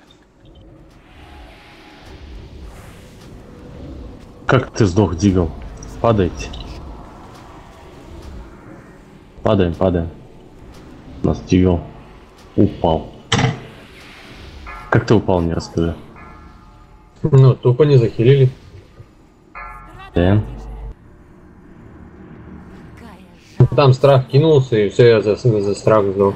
Как ты сдох, Дигл? Падайте. Падаем, падаем. У нас Дигл упал. Как ты упал, не расскажи. Ну, тупо не захилили. Да. Там страх кинулся, и все, я за, за страх сдох.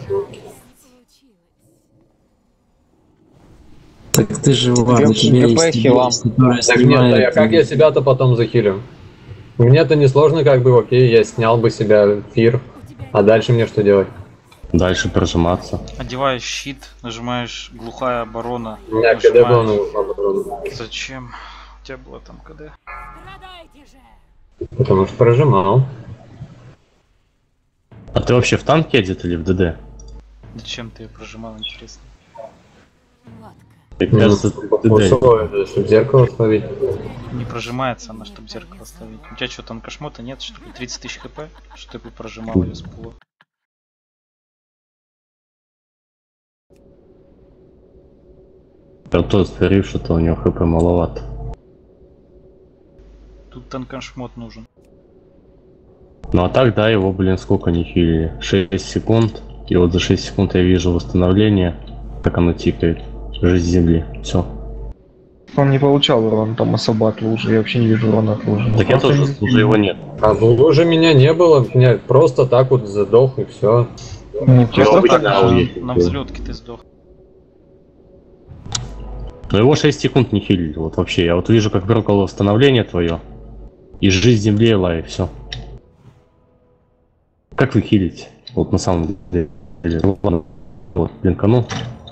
Так ты же ладно, у тебя есть хилам. Так нет, да я, как я себя-то потом захилю? Мне-то несложно, как бы, окей, я снял бы себя фир, а дальше мне что делать? Дальше прожиматься. Одеваешь щит, нажимаешь глухая оборона. У меня КД было на глухая оборона. Зачем? У тебя было там КД. Потому что прожимал. А ты вообще в танке одет или в ДД? Зачем ты прожимал, интересно? Мне кажется, ДД. Чтобы зеркало ставить. Не прожимается она, чтобы зеркало ставить. У тебя что, танкошмота нет, что ли? тридцать тысяч хп? Что ты прожимал ее с пула? Я тот створив, что-то у него хп маловато. Тут танкошмот нужен. Ну а так, да, его, блин, сколько не хилили? шесть секунд. И вот за шесть секунд я вижу восстановление, как оно тикает. Жизнь земли. Все. Он не получал урон там особо от лужи, я вообще не вижу урона от лужи. Так я тоже, уже его нет. А в луже меня не было, меня просто так вот задох и все. Ну, просто так, на, на взлетке ты сдох. Но его шесть секунд не хилили, вот вообще. Я вот вижу, как брокало восстановление твое. И жизнь земли лай, все. Как вы хилите? Вот на самом деле. Ну, ладно. Вот, линканул.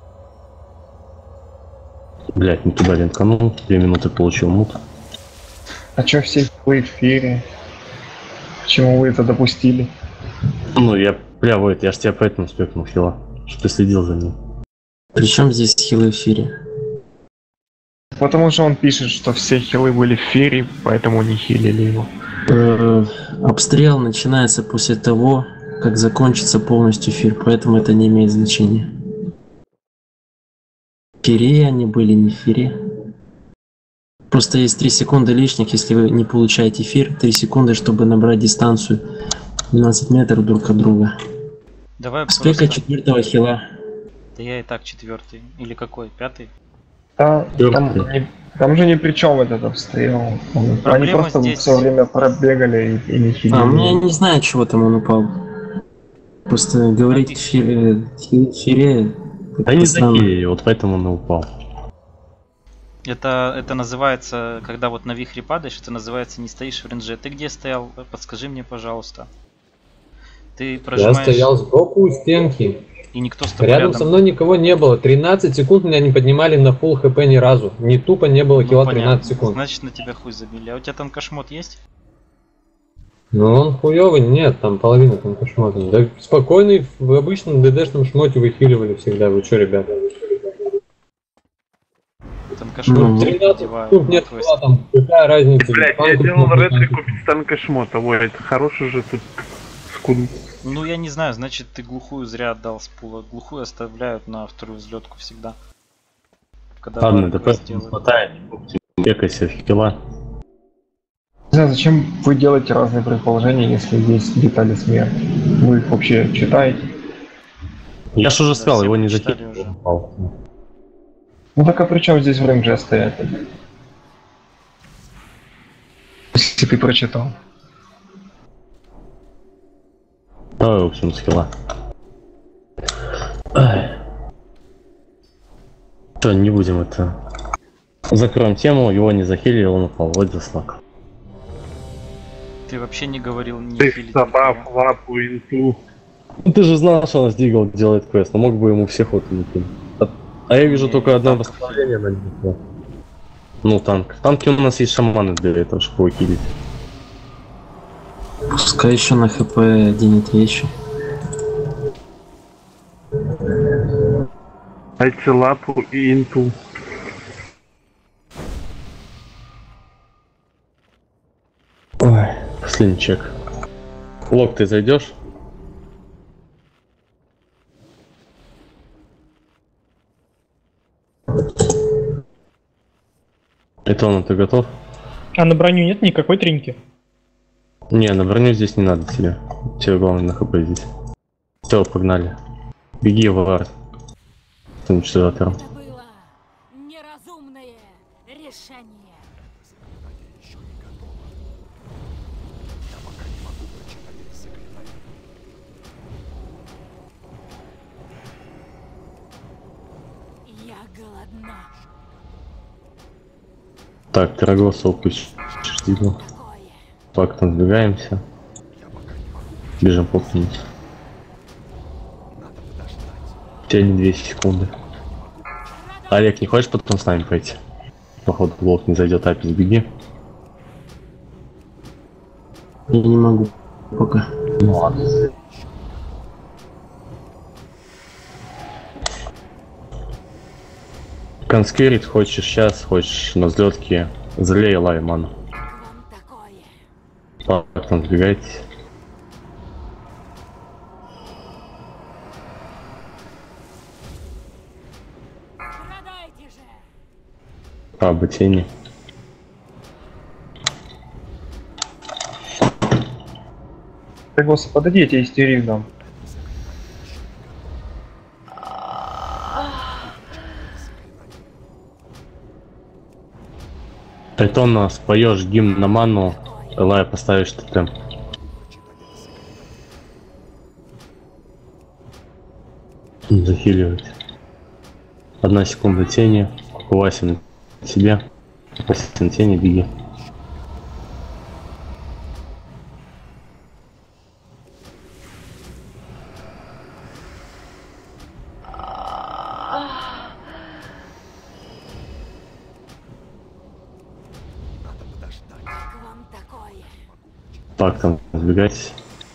Блять, не туда линканул. Две минуты получил мут. А чё все в эфире? Почему вы это допустили? Ну, я, бля, вот, я ж тебя поэтому спекнул хила. Что ты следил за ним. Причем здесь хилы в эфире? Потому что он пишет, что все хилы были в эфире, поэтому не хилили его. Э, обстрел начинается после того, как закончится полностью эфир, поэтому это не имеет значения. В эфире они были, не в эфире. Просто есть три секунды лишних, если вы не получаете эфир. три секунды, чтобы набрать дистанцию двенадцать метров друг от друга. Давай Сколько просто... четвертого хила? Да я и так четвертый. Или какой? Пятый? Да, там, не, там же ни при чем этот обстрел. Проблема Они просто здесь- все время пробегали и, и не хилили. А, ну я не знаю, чего там он упал. Просто говорить в фире, в фире Да не захилили, вот поэтому он и упал. Это, это называется, когда вот на вихре падаешь, это называется не стоишь в рейнже. Ты где стоял? Подскажи мне, пожалуйста. Ты Я прожимаешь... стоял сбоку у стенки. И никто с тобой Рядом, рядом. со мной никого не было. тринадцать секунд меня не поднимали на фулл хп ни разу. Ни тупо не было Ну, килла понятно. тринадцать секунд. Значит, на тебя хуй забили. А у тебя танкошмот есть? Ну он хуёвый, нет, там половина танкошмота. Да спокойный в обычном ДДшном шмоте выхиливали всегда. Вы чё, ребята? Танкошмот Ну, тринадцать секунд нет килла, там какая разница? Блять, я Танку делал можно реплику танку. без танкошмота. Ой, это хороший же тут скудный. Ну, я не знаю, значит, ты глухую зря отдал с пула. Глухую оставляют на вторую взлетку всегда. Когда Ладно, варик ДП вас не делают. хватает. Бегайся в хила. Не знаю, зачем вы делаете разные предположения, если есть детали смерти? Вы их вообще читаете? Я ж уже сказал, все его не прочитали захилили. уже. он упал. Ну так а при чем здесь в рейнже стоять? Если ты прочитал. Давай, в общем, с хила. Что, не будем это... Закроем тему, его не захилили, он упал. Вот заслак. Ты вообще не говорил ни Ты хилить, собак, нихуя. лапу, инту. Ну ты же знал, что нас Дигл делает квест, но мог бы ему всех вот кинуть. А, а я вижу Не, только одно танков восстановление на них. Ну, танк. Танки у нас есть шаманы для этого, чтобы его килить. Пускай еще на хп один и три еще. Дайте лапу и инту. Ой, последний чек. Лок, ты зайдешь? Это он, ты готов? А на броню нет никакой тринки? Не, на броню здесь не надо тебе. Тебе главное на хп здесь. Все, погнали. Беги в арт. С уничтожатором. Это было неразумное решение. Я голодна. Так, Тарагосов пусть Дигл. Так, там сбегаемся. Бежим по вниз. Тянет две секунды. Олег, не хочешь потом с нами пойти? Походу, блок не зайдет, апис, беги. Я не могу пока. Ну ладно. Конскерит хочешь сейчас, хочешь на взлетке. Залей лайман. Так, там сбегайтесь. Страдайте же! А, ботени. Так, господи, подойди, я тебе истерию дам. Айтона, споешь гимн на ману, Элай поставишь тотем. Захиливать. Одна секунда тени, Васин на тебе. Васин тени, беги. Как вам такое? Так, там сбегайтесь.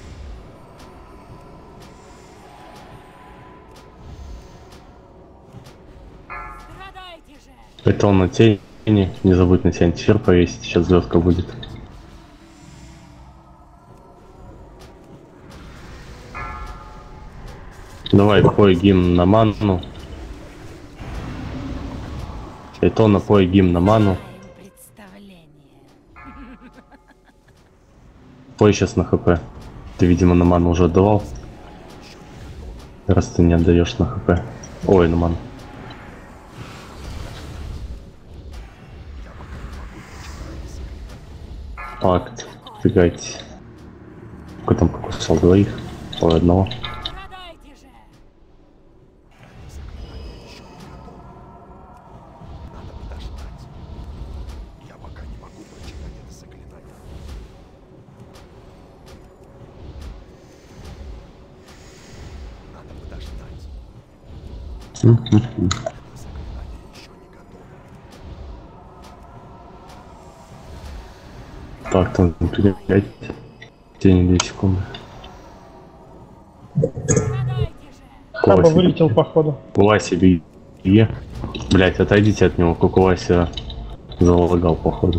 Страдайте же! Это он на тени. Не забудь на тебя антифер повесить, сейчас звездка будет. Давай, пой гимн на ману. Это он напой гимн на ману. Твой сейчас на хп. Ты, видимо, на ману уже отдавал. Раз ты не отдаешь на хп. Ой, на ману. Факт. Фигайте. Какой там покусал двоих? По одного. Так, там пять, тени две секунды. Хаба вылетел походу. Кувайся, беги. Блять, отойдите от него, Кувайся залагал походу.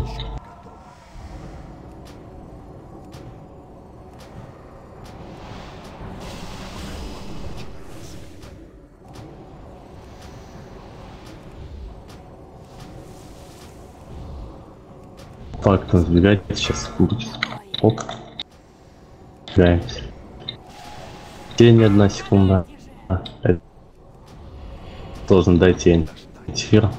Так, там сбегать сейчас будет. Оп. Сбегаемся. Тень одна секунда. А, это... Должен дать тень. Эфир.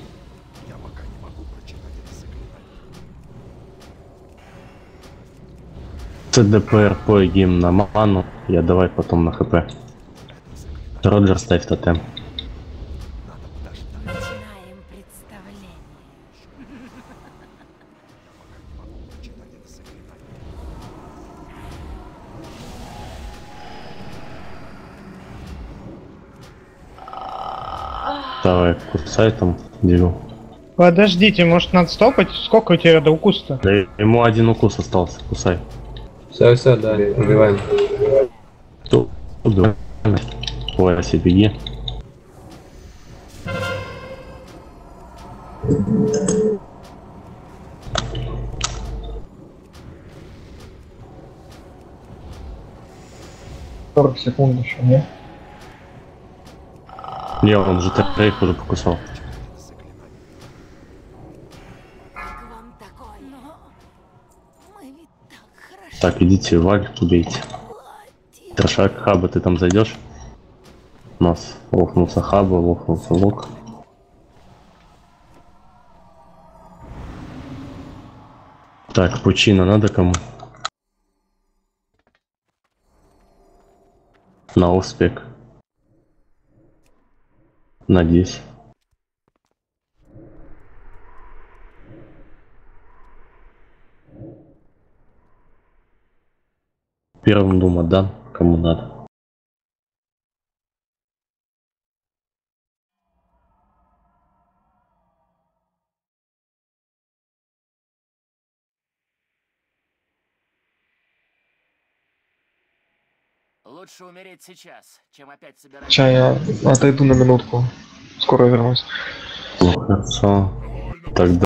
ЦДПР по гимн на ману. Я давай потом на хп. Роджер, ставь тотем. Давай, кусай там, делю. Подождите, может надо стопать? Сколько у тебя до укуса-то? Да ему один укус остался, кусай. Все, все, да, убиваем. Тут, убиваем. Кувайся, беги. сорок секунд еще, нет? Не, он же троих уже покусал. Так, идите, Валь, убейте. Трошак, Хаба, ты там зайдешь? У нас лохнулся Хаба, лохнулся Лок. Так, пучина надо кому? На успех. Надеюсь. Первым дум отдам, кому надо. Лучше умереть сейчас, чем опять собирать. Сейчас я отойду на минутку. Скоро вернусь. Ну, хорошо. Тогда